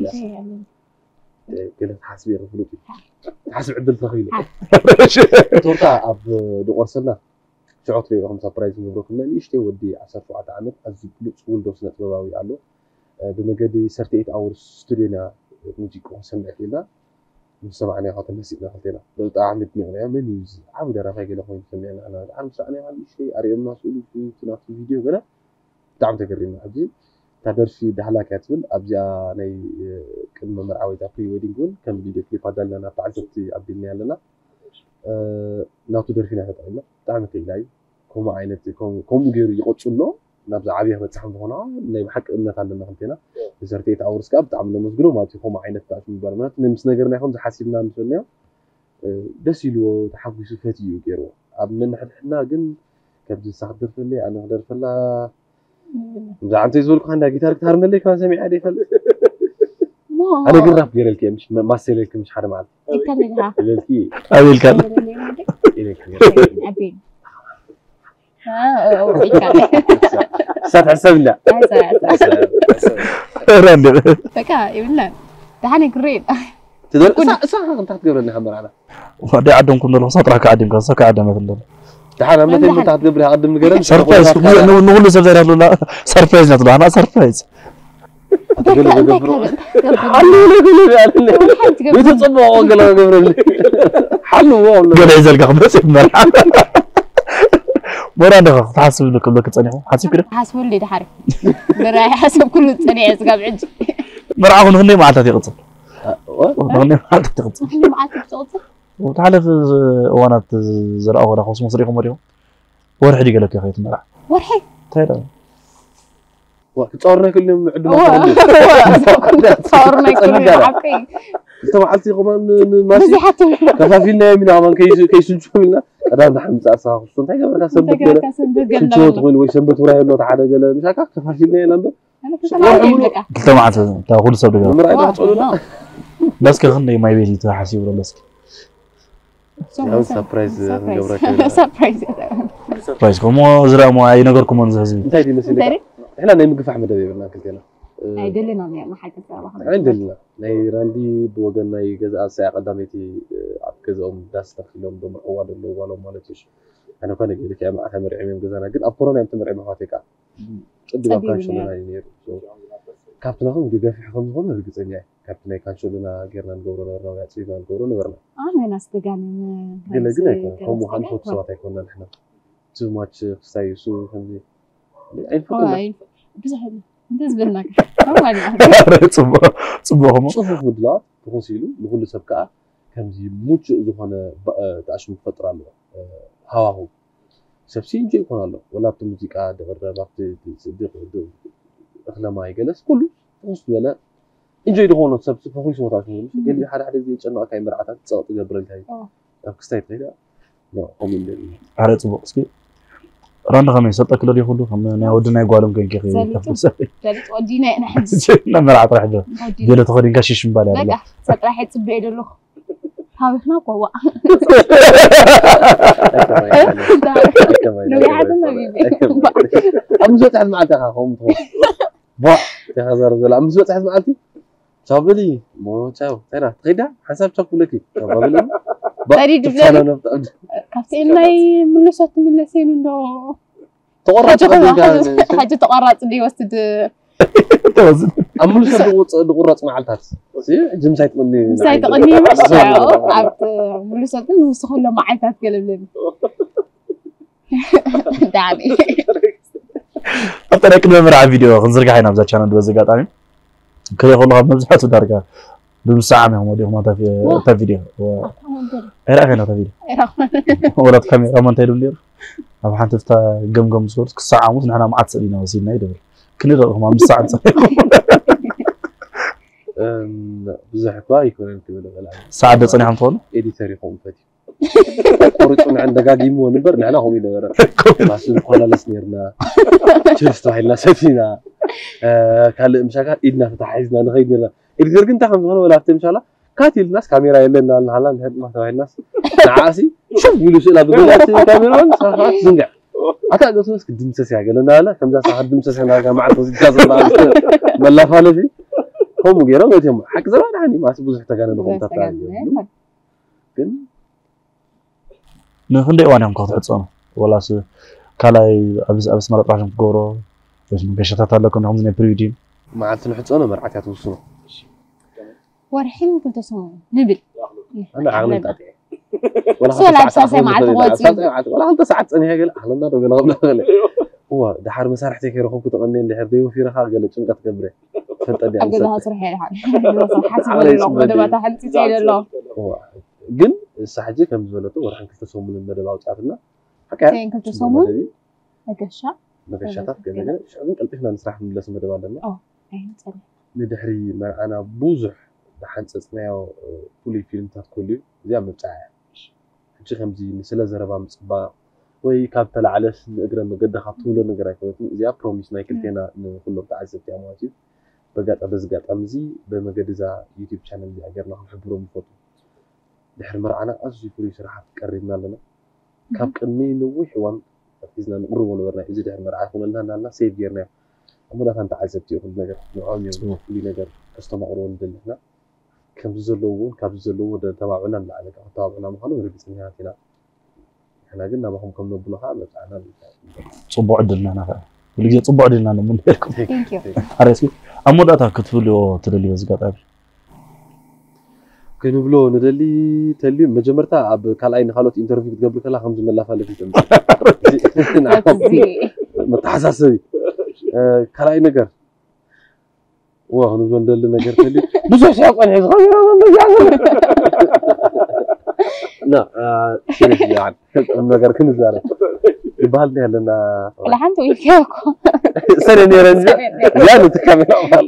قلت حاسبي رفلوتي حاسب عدل تخيل تورتا اب دقرسنا شعوت لي هم سابرايز مبروك لنا ليش تودي عشرة عامات از بلوت سكول دوسنا تباوي قالو بمجدي سرتيت اور ستودينا موسيقى سمعت لنا سمعنا خاطر نسينا خاطرنا قلت اعمل مغنيه من يوز عاود راه قال اخوي سمعنا انا عم سمعنا هذا الشيء ارينا مسؤول في في الفيديو كذا تعم تقرينا عبدي تدرسي دحلا كاتبل ابزا ناي كلمه مرعوي تاع بري ويدينغ كان فيديو كليب هذا لنا تعجبتي ابدينا لنا ا ناوتو درفينا هذا تعم تلاقي كم عينت كم كم غير يقصلو نبزا عبيه بتصحن هنا ناي بحق امنت عندنا خنتنا زرتيت اورس كاب تعمل مسغلو ما تكون عينت تاع مبرمات نمس نغيرنا يكون حاسبنا مسلنا دس يلو تحفيز فتيو غيرو اب من حنا كن كبد صحدر فلي انا قدر فلا مزع انت يزولك عندها جيتار كتار ملي كان سامع عادي فل انا قرب غير الكي مش ما سيلك مش حدا معك يكلمها الكي أبي الكلام ابي ها يكلم سات حسبنا راندي فكا يبلن دحاني قرين تدل صح انت تقبرني خبر على ودي عدم كنا لو سطر قاعدين كان سكا عدم مثلا دحان متى انت تقبرها قدم نقرن سربرايز نقول له سربرايز لا سربرايز نطلع انا سربرايز تقول له قبر حلو له قول له بتصبوا وقال قبر حلو والله قال عزل قبس مرحبا مرة أنا حاسب لك لك تصنيعه حاسب كده حاسب لي دحاري براي حاسب كل تصنيع سقاب عندي مرعاه نغني مع تاتي قصة نغني مع تاتي قصة نغني مع تاتي قصة وتعالى في وانا زرقاء ولا خصم مصريكم مريم ورحي قال لك يا اخي مرح ورحي تايلا وتصورنا كلهم عندنا صورنا كلهم عقي طبعا كمان ماشي كفافينا من عمان كيس كيس نشوفنا هذا نحن مساسا خصوصا تاي قبل سبت كده شو تقول وي سبت وراي انه تعال قال مش هكا كفافينا لمبه قلت معك تاخذ سبت قال بس كغني ما يبي تحسيب ولا بس سربرايز سربرايز سربرايز كم زرع ما اي نغير كم نزهزي انت دي مسيله احنا نيمقف احمد ابي برنا كلنا اي دلنا ما حاجه صراحه عندنا ناي راندي بوغن ناي غزا ساعه قدامتي ابكزهم داس تخلهم بمقوا دلو والو مالتش انا كان يقول لك يا ما تمر عيم غزانا قد ابكورونا يم تمر عيم فاتيكا قد ما كان شلنا ينير كابتن هم دي في حكم هون رجعنا كابتن كان شلنا غيرنا نغورو نرنا يصيبنا نغورو نغرنا انا ناس تغاني قلنا قلنا هم هنفوت صوت يكون نحن تو ماتش سايسو فهمتي اي فكره بزح እንደዚህ በልናክ ጽቦ ጽቦ هم صفوف مدلات تغسيلو لكل سبكه كمزي موچ زخونه تاشم فطرالو هواهو سبسي انجي يكونالو ولا بت موسيقى دغره باكت صدق اخلما يجلس كله وسط ولا انجي دغونو سبسي فوق صوتاشو قال لي حدا حدا زي يصنع كاي مرعات تصوت يقبرلتاي اب كستايت ليدا نو هم اللي على صبو اسكي رانا خميس صدق لي كله خم انا ودنا يقالم كان كيخي زلت ودينا انا حجز نمر عطرح ده ديله تخدين كاشيش مبالي لا صدق يصبي دلو هاوخنا قوا لو يعدنا بيبي امزوت على معلتك اخوم با تخزر زلا امزوت على معلتي صابلي مو تشاو ترى تخيدا حساب تشكلكي صابلي بريد بلاد كابتن ناي ملصت ملسين انه تقرط حاجه تقرط لي وسد توزن امل صدق تقرط معلتات سي جم سايت قني سايت قني مش عبت ملصت وسخله معيتات قلبلني دعني متى كنا مرع فيديو خنزرق حينا بذا channel بس قاطعين كذا والله مبزحته درجة بمساعة هم وديهم ما تفي تفيديو إيه رأينا تفيديو ولا الكاميرا ما تيدون دير أبغى حنتفتا جم جم صورت كساعة موت نحنا معاد سألينا وسيلنا يدبر كنا رقم عم ساعة بزح باي يكون أنت ولا ولا ساعة دصني عم فون إديتوري قوم فتي قريتون عند قاعد يمو نبر نحنا هم يدبر بس نقول لسنيرنا شفت واحد سفينة كان مشاكل إدنا فتحيزنا نغيرنا إذا كنت هم ولا تمشي على كاتي الناس كاميرا يلنا نحلا نهد ما تبع الناس نعاسي شوف يقولوا سئلة بقولات كاميرا صارت زنقع أعتقد بس كدم سسيا قالنا لا كم جالس حد دم سسيا ناقة مع توزيع كذا ملا فالفي هم غيرهم يتهم حق زمان يعني ما سبوز احتاجنا نقوم تطلع كن نخلي وانا هم قاطع صانع ولا س كلاي أبز أبز مرات راح نقوله بس مقشطات هلا كنا هم زين بريدين ما عاد نحط أنا مرعت يتوصلوا ورحين كنت اسمه نبل أنا عقلت أتي ولا سؤال أساسي مع تغوتي ولا أنت ساعات أنا هيك أهلا النار وقال قبل غلي هو ده حار مسار حتى كيرو خوك تغنين ده حردي وفي رخاء قال شنو كتكبره فأنت أدي أقول لها صرح يا حال حاسب ولا لا ما دام تحدي تسأل الله هو جن السحجة كم زولته ورحين كنت سوم من المدرب أو تعرفنا حكى كنت سومون أكشة مكشطات كذا شو قلت إحنا نسرح من لسه مدرب عندنا أه أيه تسأل ندحري ما أنا بوزح بحنسسنا كل فيلم تاكلي زي ما بتاعي حجي خمزي نسلا زربا مصبا وي كابتل على اجر مقد خاطوله نغرا كنت زي بروميس نايكلتينا كله تعزبت يا مواتي بقاط بزقاط امزي بمقد ذا يوتيوب شانل دي اجرنا خبرهم فوتو دحر مرعنا ازي فري شرحات قرينا لنا كاب قمي نوح وان فيزنا نقرب ونورنا اذا دحر مرعا كنا لنا سيف غيرنا امدا كانت عزبتي كل نجر نعوم يوم كل نجر استمعوا لنا كم زلوون كم زلوون ده تبعنا اللي عليك تبعنا ما خلوا نربي سنياتنا إحنا قلنا بهم كم نبلوها بس أنا صبوا عدلنا أنا واللي جت صبوا عدلنا أنا من هيكم Thank you. حريصي أمود أتاك تقولي ترى بس قاعد كانوا بلو ندلي تلي مجمرتها أب كلاين خلوت إنترفيو قبل كلا خمس من الله فلك تم متحسسي كلاين نجر واه نقول ندلي نجر تلي بس إيش أقول هذا غير لا شيء يعني نجر كل زارة يبالنا لنا لا عنده إيكاكو سنة نيرنجا لا نتكلم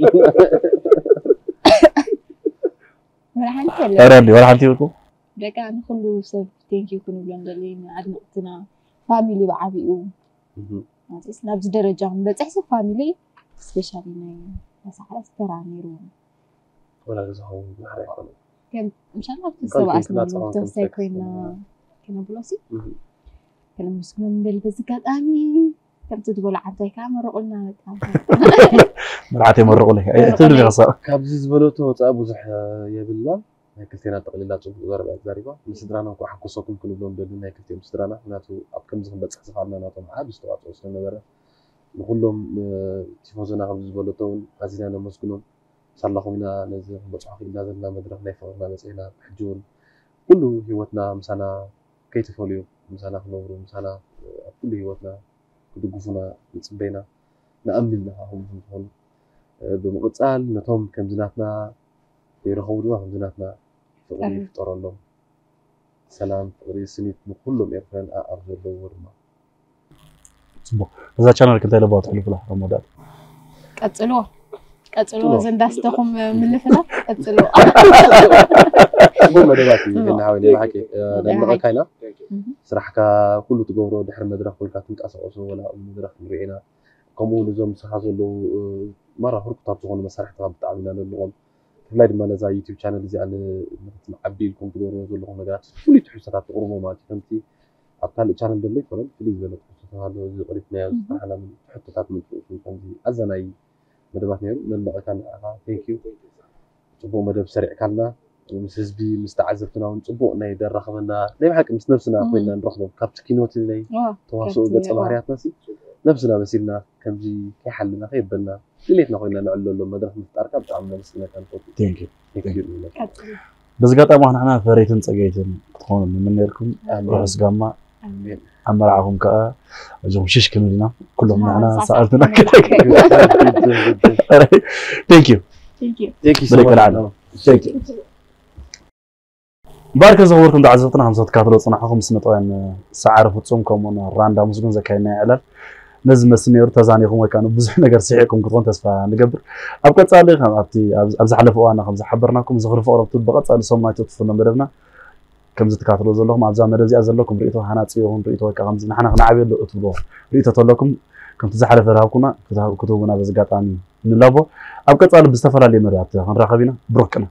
ولا حنتي أراني ولا حنتي لكم لك أنا كله سب thank you كنا بلندلين عدنا قتنا family بعبيو ما تسنا بس درجة بس إحسن family especially ناي بس على سترانيرو ولا جزاهم محرق كان مش عارفة تسوى أصلا تفسير كنا كنا بلوسي كنا مسكون دل بس قد أمي كنت تقول عبدي كاميرا قلنا مرعتي مرة قولي أي تقولي غصار كابزيز بلوتو تأبو زح يا بالله هيكلتينا تقليلات وضرب زاربة مسدرانا وكو حكو صوتهم كانوا بلون دلنا هيكلتين مسدرانا ناتو أبكم زهم بس حسفارنا ناتو معاد استوات وصلنا برا نقول لهم تفوزنا كابزيز بلوتو عزيزنا مسكونون صلحونا نزل بصحي نازلنا مدرسة نفرنا مسئنا حجون كله هيوتنا مسانا كيت فوليو مسانا خنورو مسانا كل هيوتنا كل جوفنا نصبينا نأمننا هم هم بمقصال نتهم كم زناتنا يرخودوا هم زناتنا فقري فطر لهم سلام فقري سنيت كلهم يرفعن أرجو ورما صبوا إذا كان لك تيلا باطل في رمضان قتلوه قتلوه زنداستهم من الفلا قتلوه قول مدراتي إنها وين الحكي لما كاينا صراحة كله تجورو دحر مدرخ كل كاتم تأسقسو ولا مدرخ مرينا قاموا لزوم سحازلو مرة هرب تطغون مسرح تغاب تعملنا للغم فلاي دم أنا زي يوتيوب شانل زي أنا معبي لكم تجورو زلهم نجات كل تحسات قرمو ما تفهمتي أبطال شانل دول ليك فلان فليز بلا تحسات هذا زي قريب ناس أحنا من حتى من فهمتي أزناي مدرباتني من كان ثانك يو تبغى مدرب سريع كنا مسز بي مستعزفتنا ونصبونا يدرخنا ليه حق مس نفسنا خوينا نروحوا كابت كينوت لي تواصل قص بحرياتنا سي نفسنا مسيرنا كم جي كي حلنا خيب بلنا ليتنا خوينا نعلو له مدرسه مفتار كابت عملنا مسنا كان فوت ثانك يو ثانك يو بس قطع ما احنا فريتن صقيتن تكون من نيركم بس جاما أمرعهم كا جم شيش كملنا كلهم معنا سألتنا كده thank you thank you thank you so بريك much العالم thank you بارك زوركم دعزتنا همزة كاتلو صنعهم سنتوين سعر فتسومكم ون راندا مسجون زكاينا على نزم السنيور تزانيكم وكانوا بزح نجار سيحكم كفون تسفى نجبر أبقى تصالح هم أبتي أبز حلفوا أنا خمسة حبرناكم زغرف أوروب تطبقت صار صوم ما تطفون بدرنا كم زت كاتلو زلهم أبز عمر زي أزلكم ريتوا حنات سيهم ريتوا كخمس نحن نعبي له أطلبوا ريتوا تطلقكم كم تزحلف رهاكنا كتاب كتبنا بس قطعني نلابو أبقى تصالح بستفر اللي مرات هنراقبينا بروكنا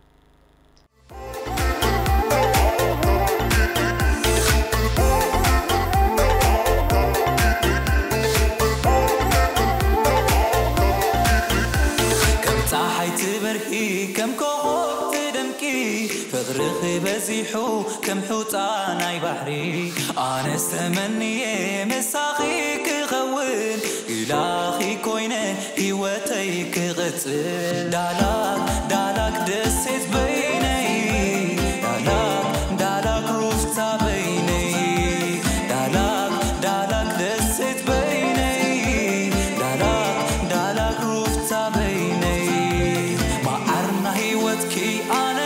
بزيحو كم حوطان اي بحري انا استمني مساخيك غون إلهي كوينه هيوتيك غتل دالاك دالاك دسيت بيني دالاك دالاك روفتا بيني دالاك دالاك دسيت بيني دالاك دالاك روفتا بيني ما عرنا هيوتكي انا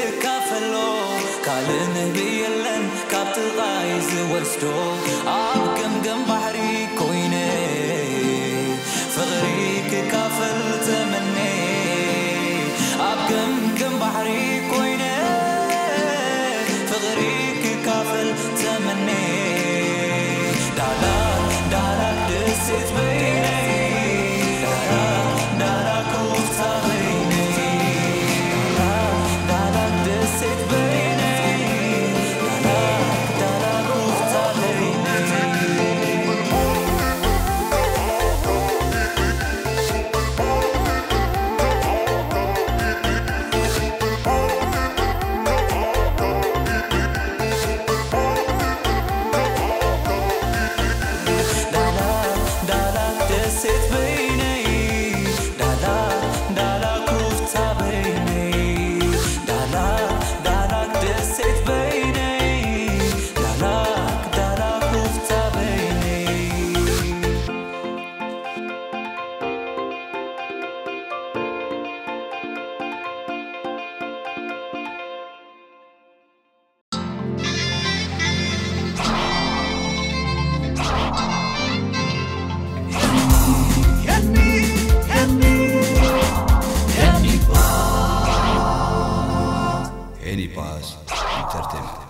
كالن بيلن كابت غايز وستو أبكم جم بحري كوينه فغريك كافل تمني أبكم جم بحري كوينه فغريك كافل تمني دالاك دالاك دسيت بيني دالاك دالاك روفتا بيني دالاك دالاك دسيت بيني Any pause, entertainment.